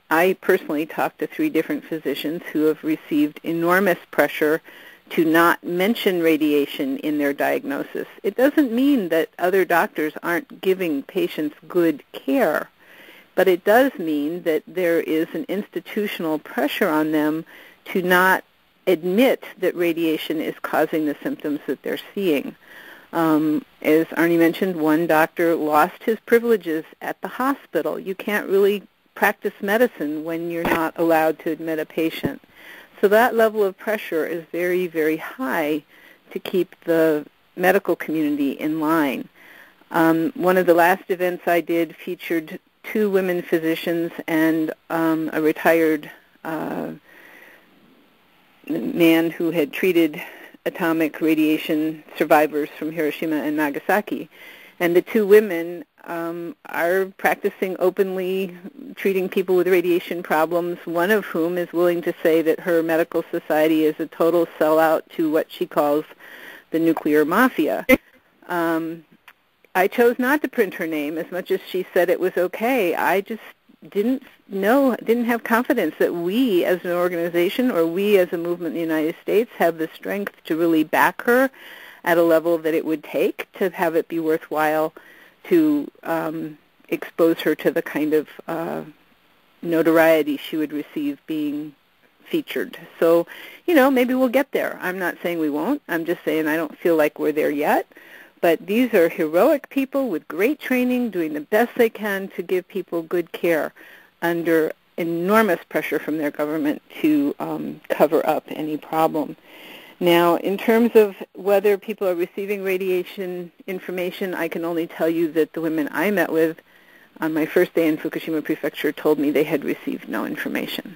I personally talked to 3 different physicians who have received enormous pressure to not mention radiation in their diagnosis. It doesn't mean that other doctors aren't giving patients good care, but it does mean that there is an institutional pressure on them to not admit that radiation is causing the symptoms that they're seeing. As Arnie mentioned, one doctor lost his privileges at the hospital. You can't really practice medicine when you're not allowed to admit a patient. So that level of pressure is very, very high to keep the medical community in line. One of the last events I did featured 2 women physicians and a retired man who had treated atomic radiation survivors from Hiroshima and Nagasaki. And the 2 women are practicing openly, treating people with radiation problems, one of whom is willing to say that her medical society is a total sellout to what she calls the nuclear mafia. I chose not to print her name as much as she said it was okay. I just didn't have confidence that we as an organization or we as a movement in the United States have the strength to really back her at a level that it would take to have it be worthwhile to expose her to the kind of notoriety she would receive being featured. So, maybe we'll get there. I'm not saying we won't. I'm just saying I don't feel like we're there yet. But these are heroic people with great training, doing the best they can to give people good care under enormous pressure from their government to cover up any problem. Now, in terms of whether people are receiving radiation information, I can only tell you that the women I met with on my first day in Fukushima Prefecture told me they had received no information.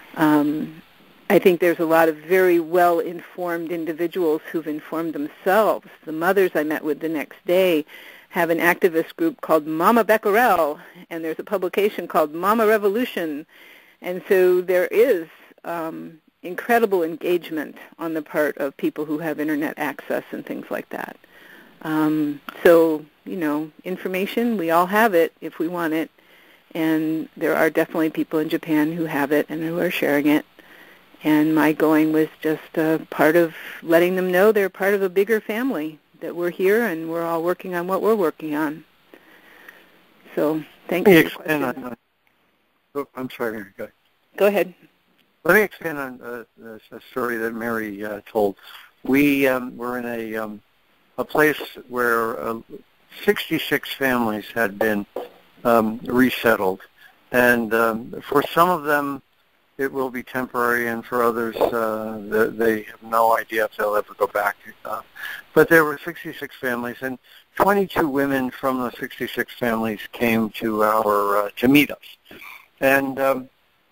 I think there's a lot of very well-informed individuals who've informed themselves. The mothers I met with the next day have an activist group called Mama Becquerel, and there's a publication called Mama Revolution. And so there is incredible engagement on the part of people who have Internet access and things like that. So, information, we all have it if we want it. And there are definitely people in Japan who have it and who are sharing it. And my going was just part of letting them know they're part of a bigger family, that we're here and we're all working on what we're working on. So thanks for the question. I'm sorry, Mary. Go ahead. Let me expand on a story that Mary told. We were in a place where 66 families had been resettled. And for some of them, it will be temporary, and for others, they have no idea if they'll ever go back. But there were 66 families, and 22 women from the 66 families came to to meet us. And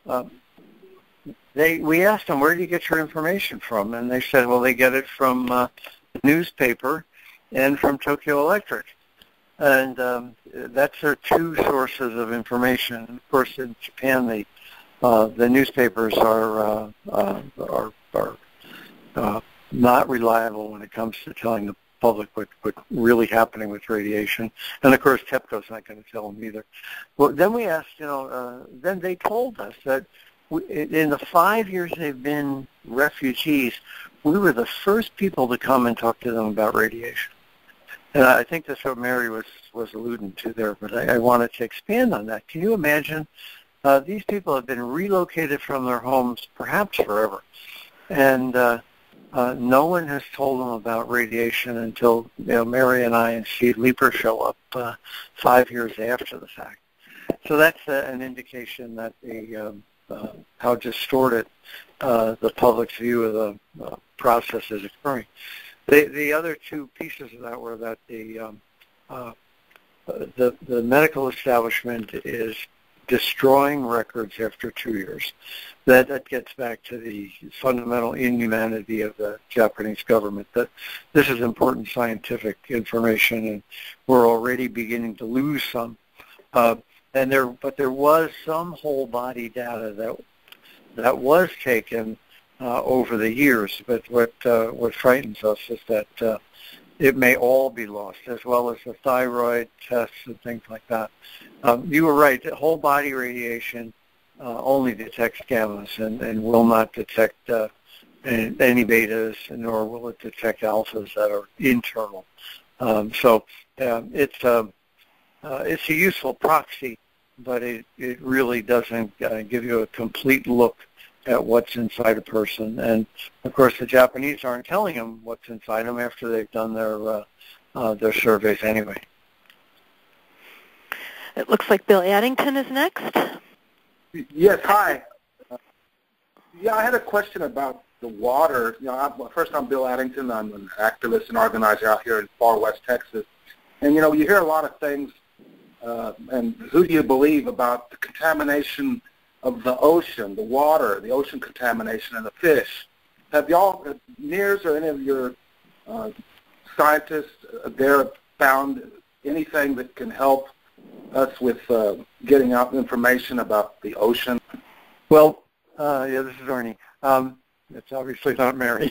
we asked them, where do you get your information from? And they said, well, they get it from the newspaper and from Tokyo Electric. And that's their 2 sources of information. Of course, in Japan, the newspapers are not reliable when it comes to telling the public what's really happening with radiation. And, of course, TEPCO's not going to tell them either. Well, then we asked, then they told us that in the 5 years they've been refugees, we were the first people to come and talk to them about radiation. And I think that's what Mary was alluding to there, but I wanted to expand on that. Can you imagine? These people have been relocated from their homes perhaps forever, and no one has told them about radiation until Mary and I and Steve Leeper show up 5 years after the fact. So that's an indication that how distorted the public's view of the process is occurring. The other 2 pieces of that were that the medical establishment is destroying records after 2 years. That gets back to the fundamental inhumanity of the Japanese government, that this is important scientific information, and we're already beginning to lose some. But there was some whole body data that was taken over the years. But what frightens us is that it may all be lost, as well as the thyroid tests and things like that. You were right. Whole body radiation only detects gammas and will not detect any betas, nor will it detect alphas that are internal. So it's a useful proxy, but it really doesn't give you a complete look at what's inside a person. And of course, the Japanese aren't telling them what's inside them after they've done their surveys anyway. It looks like Bill Addington is next. Yes, hi. I had a question about the water. First, I'm Bill Addington. I'm an activist and organizer out here in far west Texas. And, you hear a lot of things, and who do you believe about the contamination of the ocean, the water, the ocean contamination, and the fish? Have y'all, NIRS or any of your scientists there found anything that can help us with getting out information about the ocean? Well, this is Arnie. It's obviously not Mary.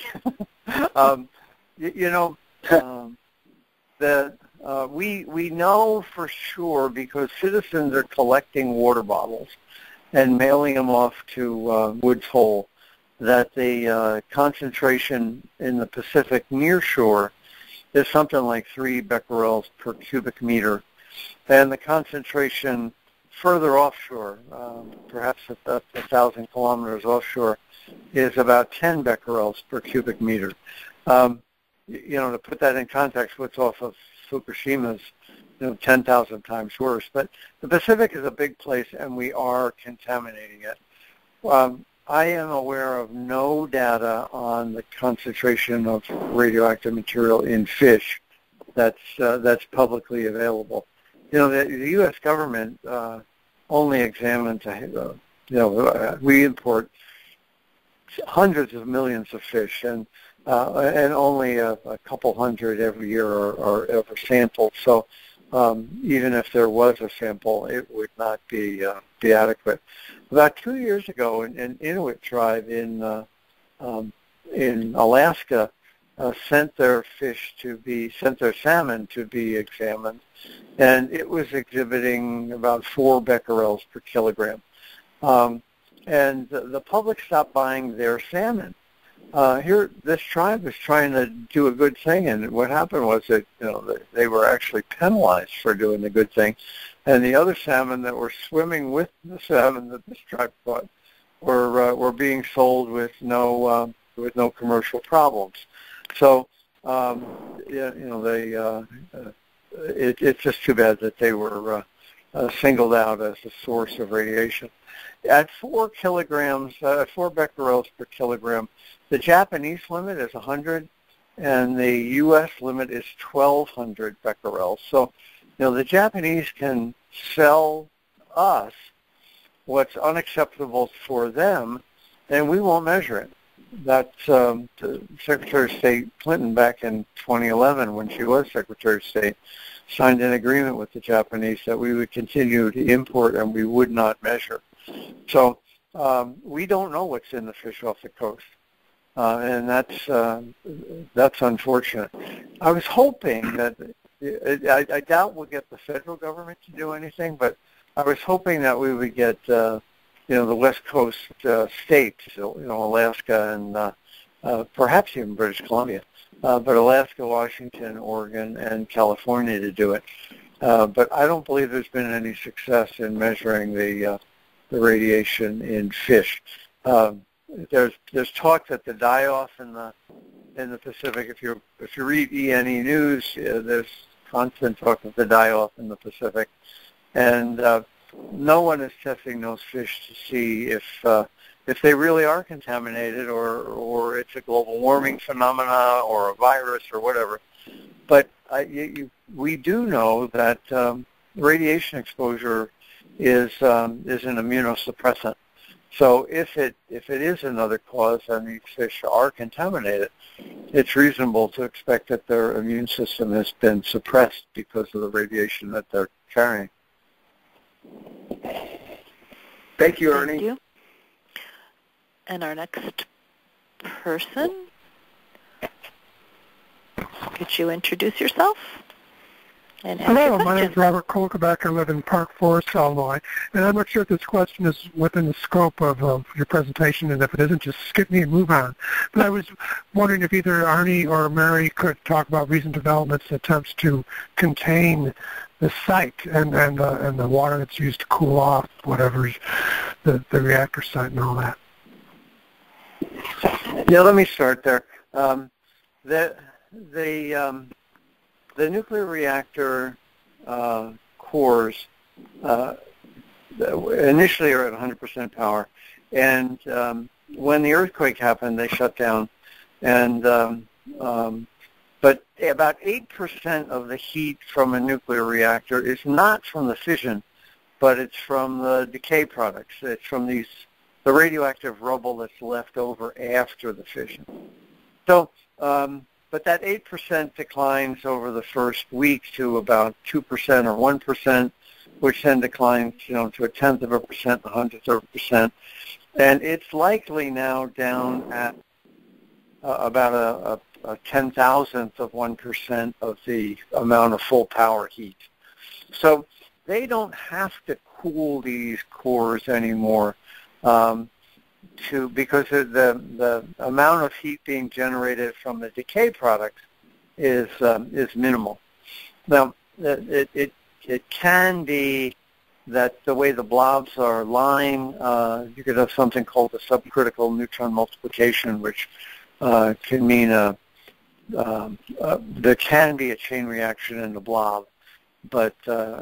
We know for sure because citizens are collecting water bottles and mailing them off to Woods Hole that the concentration in the Pacific near shore is something like 3 becquerels per cubic meter, and the concentration further offshore, perhaps 1,000 kilometers offshore, is about 10 becquerels per cubic meter. To put that in context, what's off of Fukushima is 10,000 times worse. But the Pacific is a big place, and we are contaminating it. I am aware of no data on the concentration of radioactive material in fish that's publicly available. The U.S. government only examines, we import hundreds of millions of fish, and only a couple hundred every year are ever sampled. So even if there was a sample, it would not be adequate. About 2 years ago, an Inuit tribe in Alaska sent their salmon to be examined, and it was exhibiting about 4 becquerels per kilogram. And the public stopped buying their salmon. Here, this tribe was trying to do a good thing, and what happened was that they were actually penalized for doing the good thing, and the other salmon that were swimming with the salmon that this tribe caught were being sold with no commercial problems. So it's just too bad that they were singled out as a source of radiation. At 4 becquerels per kilogram, the Japanese limit is 100, and the U.S. limit is 1,200 becquerels. So, the Japanese can sell us what's unacceptable for them, and we won't measure it. That's Secretary of State Clinton back in 2011, when she was Secretary of State, signed an agreement with the Japanese that we would continue to import and we would not measure. So we don't know what's in the fish off the coast, and that's unfortunate. I was hoping that I doubt we'll get the federal government to do anything, but I was hoping that we would get the West Coast states, Alaska and perhaps even British Columbia, but Alaska, Washington, Oregon, and California to do it. But I don't believe there's been any success in measuring the radiation in fish. There's talk that the die-off in the Pacific. If you read E&E News, there's constant talk of the die-off in the Pacific, and no one is testing those fish to see if they really are contaminated or it's a global warming phenomena or a virus or whatever. But we do know that radiation exposure is an immunosuppressant. So if it is another cause and these fish are contaminated, it's reasonable to expect that their immune system has been suppressed because of the radiation that they're carrying. Thank you, Arnie. Thank you. And our next person, could you introduce yourself? and ask your Hello, my name question. is Robert Kolkebeck. I live in Park Forest, Illinois, and I'm not sure if this question is within the scope of your presentation, and if it isn't, just skip me and move on. But I was wondering if either Arnie or Mary could talk about recent developments, attempts to contain the site and the water that's used to cool off whatever's the reactor site and all that. Yeah, let me start there. The nuclear reactor cores initially are at 100% power, and when the earthquake happened, they shut down. And but about 8% of the heat from a nuclear reactor is not from the fission, but it's from the decay products. It's from the radioactive rubble that's left over after the fission. So, but that 8% declines over the first week to about 2% or 1%, which then declines, to 1/10 of a percent, 100th of a percent, and it's likely now down at about a 10,000th of 1% of the amount of full power heat. So they don't have to cool these cores anymore because the amount of heat being generated from the decay products is minimal. Now it can be that the way the blobs are lying, you could have something called a subcritical neutron multiplication, which can mean there can be a chain reaction in the blob, but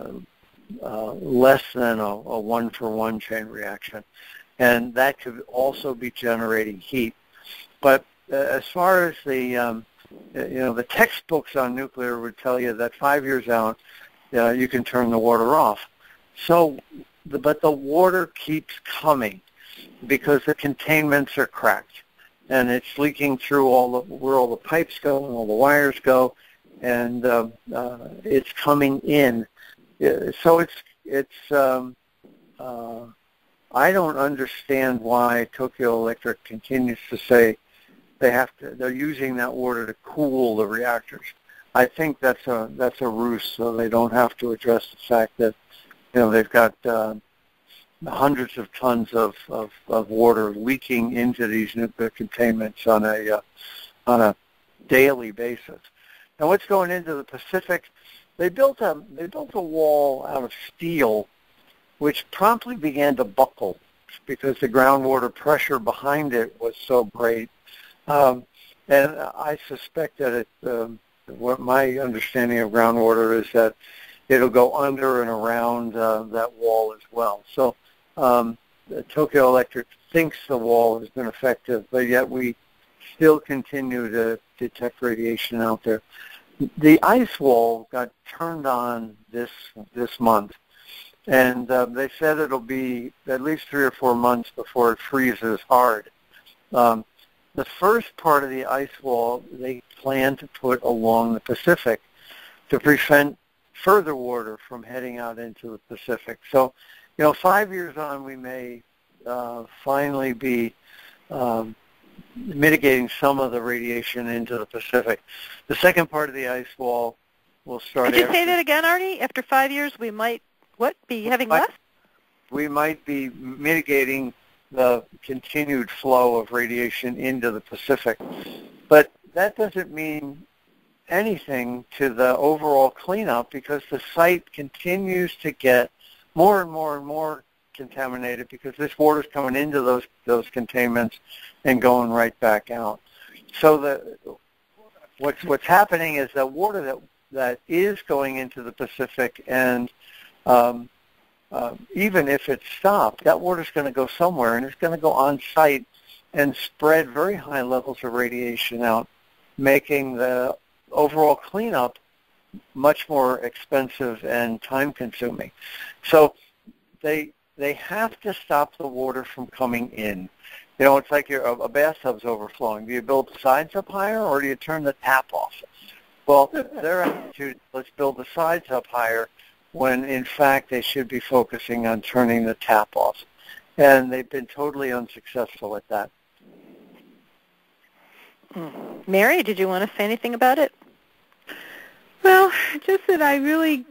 less than a 1-for-1 chain reaction. And that could also be generating heat. But as far as the textbooks on nuclear would tell you that 5 years out, you can turn the water off. So, but the water keeps coming because the containments are cracked, and it's leaking through where all the pipes go and all the wires go, and it's coming in. So I don't understand why Tokyo Electric continues to say they're using that water to cool the reactors. I think that's a ruse, so they don't have to address the fact that they've got hundreds of tons of water leaking into these nuclear containments on a daily basis. Now, what's going into the Pacific? They built a wall out of steel, which promptly began to buckle because the groundwater pressure behind it was so great. And I suspect that what my understanding of groundwater is that it'll go under and around that wall as well. So Tokyo Electric thinks the wall has been effective, but yet we still continue to detect radiation out there. The ice wall got turned on this month, and they said it'll be at least 3 or 4 months before it freezes hard. The first part of the ice wall they plan to put along the Pacific to prevent further water from heading out into the Pacific. So, 5 years on, we may finally be mitigating some of the radiation into the Pacific. The second part of the ice wall will start. Could you say that again, Arnie? After 5 years, we might be having less? We might be mitigating the continued flow of radiation into the Pacific, but that doesn't mean anything to the overall cleanup because the site continues to get more and more and more contaminated because this water is coming into those containments and going right back out. So what's happening is that water that is going into the Pacific, and even if it's stopped, that water is going to go somewhere, and it's going to go on site and spread very high levels of radiation out, making the overall cleanup much more expensive and time-consuming. So they have to stop the water from coming in. It's like a bathtub's overflowing. Do you build the sides up higher, or do you turn the tap off? Well, their attitude, let's build the sides up higher, when in fact they should be focusing on turning the tap off. And they've been totally unsuccessful at that. Mary, did you want to say anything about it? Well, just that I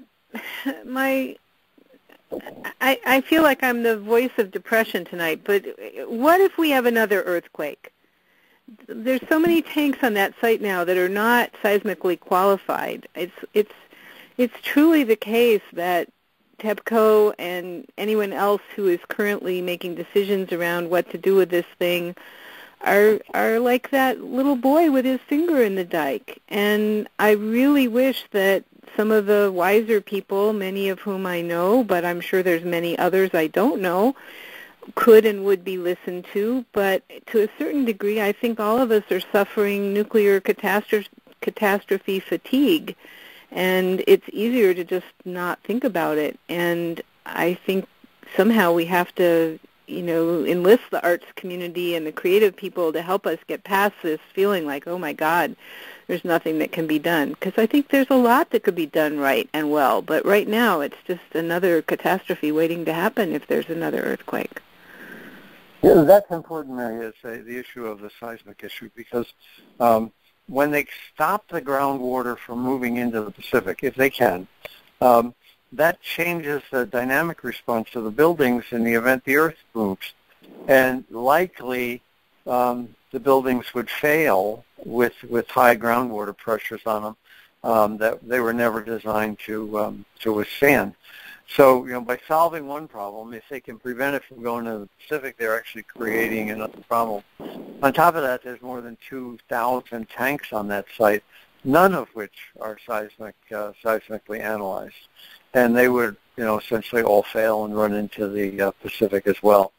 feel like I'm the voice of depression tonight, but what if we have another earthquake? There's so many tanks on that site now that are not seismically qualified. It's truly the case that TEPCO and anyone else who is currently making decisions around what to do with this thing are like that little boy with his finger in the dike. And I really wish that some of the wiser people, many of whom I know, but I'm sure there's many others I don't know, could and would be listened to. But to a certain degree, I think all of us are suffering nuclear catastrophe fatigue, and it's easier to just not think about it. And I think somehow we have to, enlist the arts community and the creative people to help us get past this feeling like, oh my God, there's nothing that can be done. Because I think there's a lot that could be done right and well, but right now it's just another catastrophe waiting to happen if there's another earthquake. Yeah, that's important, Mary, the issue of the seismic issue, because when they stop the groundwater from moving into the Pacific, if they can, that changes the dynamic response of the buildings in the event the earth moves. And likely the buildings would fail with high groundwater pressures on them that they were never designed to withstand. So, by solving one problem, if they can prevent it from going to the Pacific, they're actually creating another problem. On top of that, there's more than 2,000 tanks on that site, none of which are seismically analyzed. And they would, essentially all fail and run into the Pacific as well.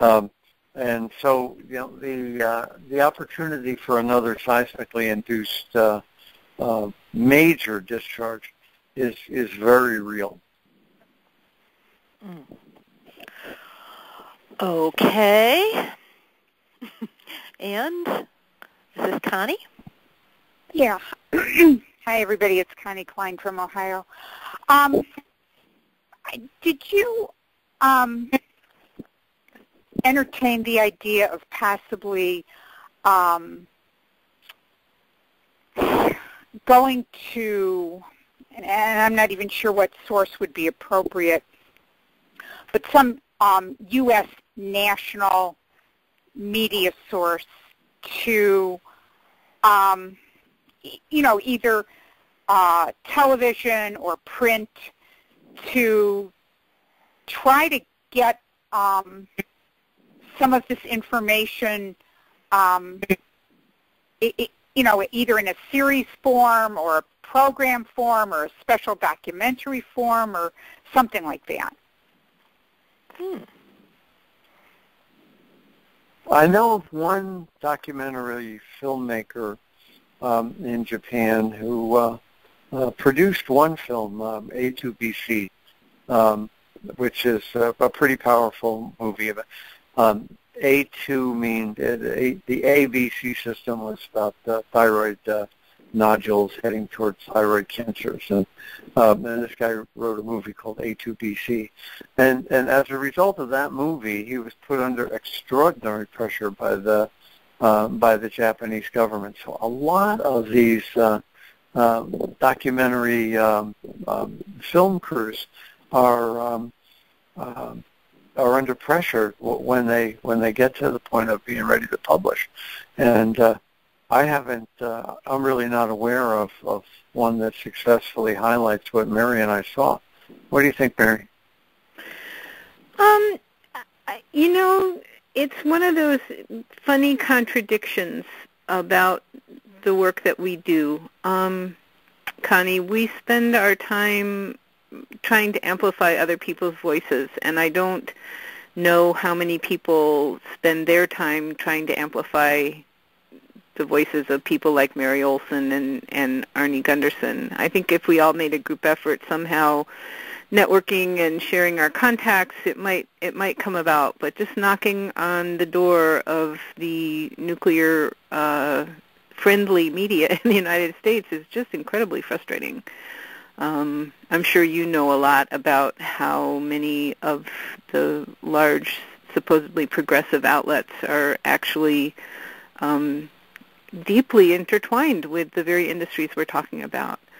And so, the opportunity for another seismically induced major discharge is very real. Okay. And is this Connie? Yeah. Hi, everybody. It's Connie Klein from Ohio. Did you entertain the idea of possibly going to, and I'm not even sure what source would be appropriate, but some U.S. national media source to, either television or print, to try to get some of this information, either in a series form or a program form or a special documentary form or something like that. I know of one documentary filmmaker in Japan who produced one film, A2BC, which is a pretty powerful movie. A2 means the ABC system was about thyroid nodules heading towards thyroid cancers, and this guy wrote a movie called A2BC, and as a result of that movie, he was put under extraordinary pressure by the Japanese government. So a lot of these documentary film crews are under pressure when they get to the point of being ready to publish, and I haven't. I'm really not aware of one that successfully highlights what Mary and I saw. What do you think, Mary? It's one of those funny contradictions about the work that we do. Connie, we spend our time trying to amplify other people's voices, and I don't know how many people spend their time trying to amplify the voices of people like Mary Olson and Arnie Gundersen. I think if we all made a group effort somehow, networking and sharing our contacts, it might come about. But just knocking on the door of the nuclear friendly media in the United States is just incredibly frustrating. I'm sure you know a lot about how many of the large, supposedly progressive outlets are actually deeply intertwined with the very industries we're talking about.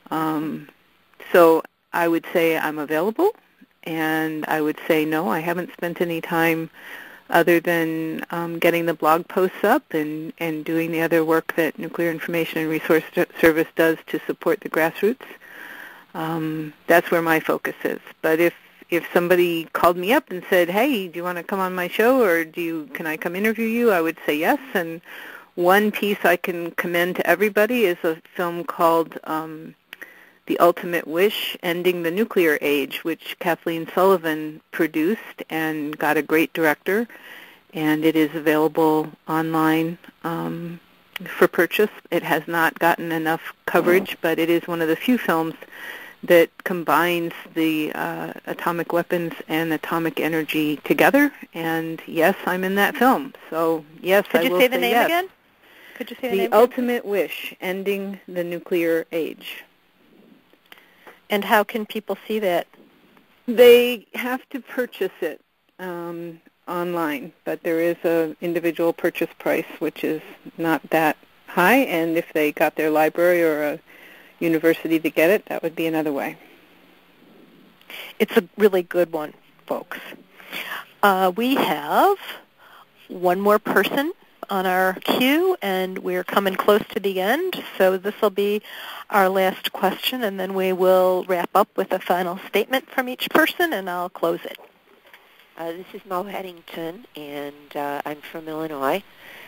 So I would say I'm available, and I would say no, I haven't spent any time other than getting the blog posts up and doing the other work that Nuclear Information and Resource Service does to support the grassroots. That's where my focus is. But if somebody called me up and said, hey, do you want to come on my show, or can I come interview you, I would say yes. And one piece I can commend to everybody is a film called The Ultimate Wish, Ending the Nuclear Age, which Kathleen Sullivan produced and got a great director, and it is available online for purchase. It has not gotten enough coverage, but it is one of the few films that combines the atomic weapons and atomic energy together, and yes, I'm in that film. So yes, I will say yes. Could you say the name again? Could you say the name? The Ultimate Wish, Ending the Nuclear Age. And how can people see that? They have to purchase it online, but there is an individual purchase price, which is not that high, and if they got their library or a university to get it, that would be another way. It's a really good one, folks. We have one more person on our queue, and we're coming close to the end, so this will be our last question, and then we will wrap up with a final statement from each person, and I'll close it. This is Mo Headington, and I'm from Illinois.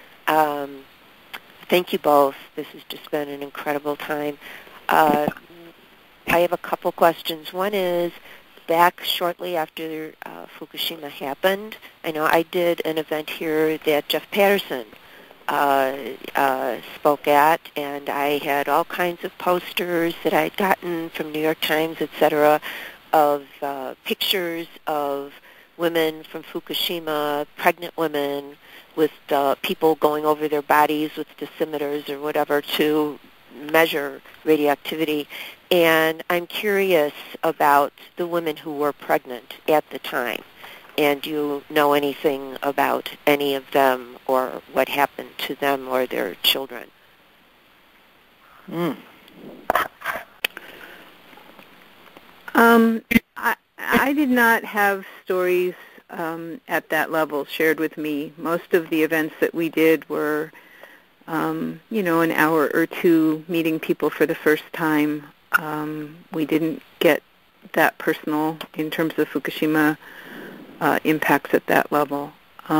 Thank you both. This has just been an incredible time. I have a couple questions. One is, back shortly after Fukushima happened, I know I did an event here that Jeff Patterson spoke at, and I had all kinds of posters that I'd gotten from New York Times, etc., of pictures of women from Fukushima, pregnant women, with people going over their bodies with dosimeters or whatever to measure radioactivity. And I'm curious about the women who were pregnant at the time. And do you know anything about any of them or what happened to them or their children? I did not have stories at that level shared with me. Most of the events that we did were, an hour or two meeting people for the first time. We didn't get that personal in terms of Fukushima impacts at that level.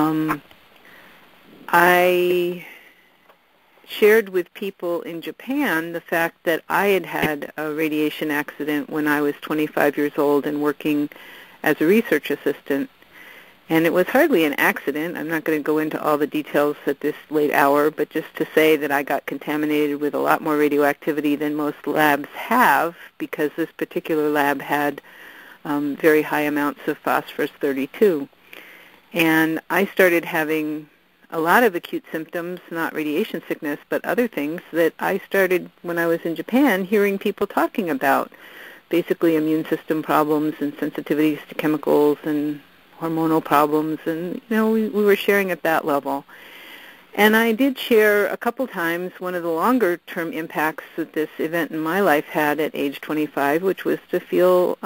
I shared with people in Japan the fact that I had had a radiation accident when I was 25 years old and working as a research assistant. And it was hardly an accident. I'm not going to go into all the details at this late hour, but just to say that I got contaminated with a lot more radioactivity than most labs have, because this particular lab had very high amounts of phosphorus-32. And I started having a lot of acute symptoms, not radiation sickness, but other things that I started when I was in Japan hearing people talking about, basically immune system problems and sensitivities to chemicals and hormonal problems, and we were sharing at that level. And I did share a couple times one of the longer-term impacts that this event in my life had at age 25, which was to feel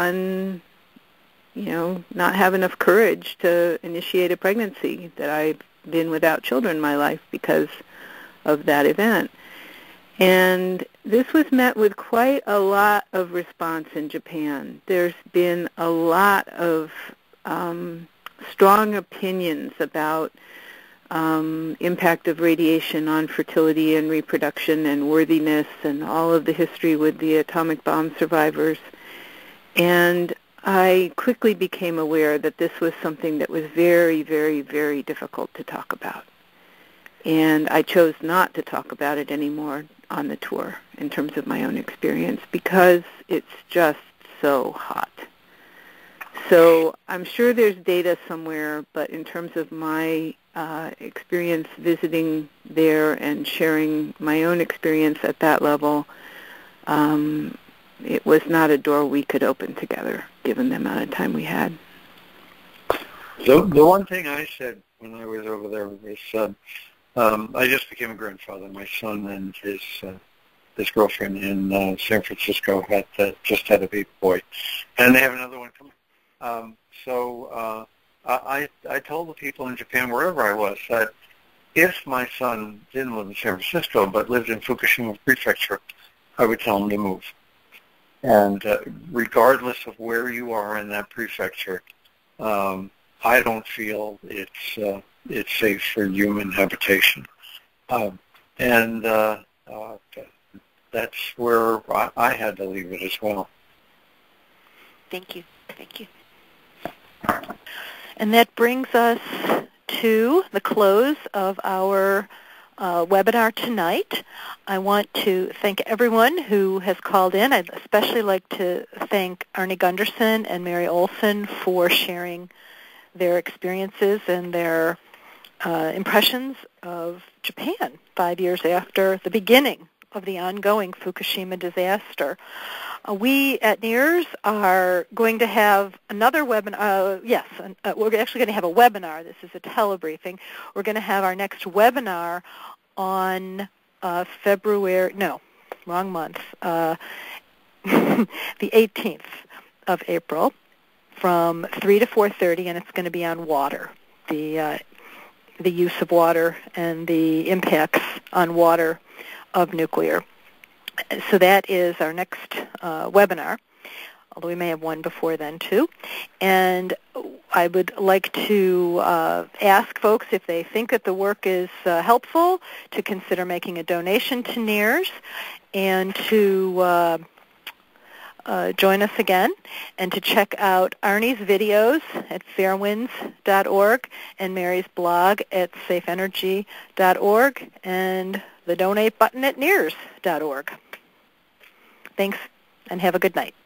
not have enough courage to initiate a pregnancy, that I've been without children in my life because of that event. And this was met with quite a lot of response in Japan. There's been a lot of strong opinions about impact of radiation on fertility and reproduction and worthiness and all of the history with the atomic bomb survivors. And I quickly became aware that this was something that was very, very, very difficult to talk about. And I chose not to talk about it anymore on the tour in terms of my own experience, because it's just so hot. So I'm sure there's data somewhere, but in terms of my experience visiting there and sharing my own experience at that level, it was not a door we could open together, given the amount of time we had. So the one thing I said when I was over there was, I just became a grandfather. My son and his his girlfriend in San Francisco just had a baby boy, and they have another one coming. So I told the people in Japan, wherever I was, that if my son didn't live in San Francisco but lived in Fukushima Prefecture, I would tell him to move. And regardless of where you are in that prefecture, I don't feel it's safe for human habitation. And that's where I had to leave it as well. Thank you. Thank you. And that brings us to the close of our webinar tonight. I want to thank everyone who has called in. I'd especially like to thank Arnie Gundersen and Mary Olson for sharing their experiences and their impressions of Japan 5 years after the beginning of the ongoing Fukushima disaster. We at NIRS are going to have another webinar. We're actually going to have a webinar. This is a telebriefing. We're going to have our next webinar on February, no, wrong month, the 18th of April from 3 to 4:30, and it's going to be on water, the use of water and the impacts on water of nuclear. So that is our next webinar, although we may have one before then too. And I would like to ask folks if they think that the work is helpful to consider making a donation to NIRS and to join us again and to check out Arnie's videos at fairewinds.org and Mary's blog at safeenergy.org and the donate button at nirs.org. Thanks, and have a good night.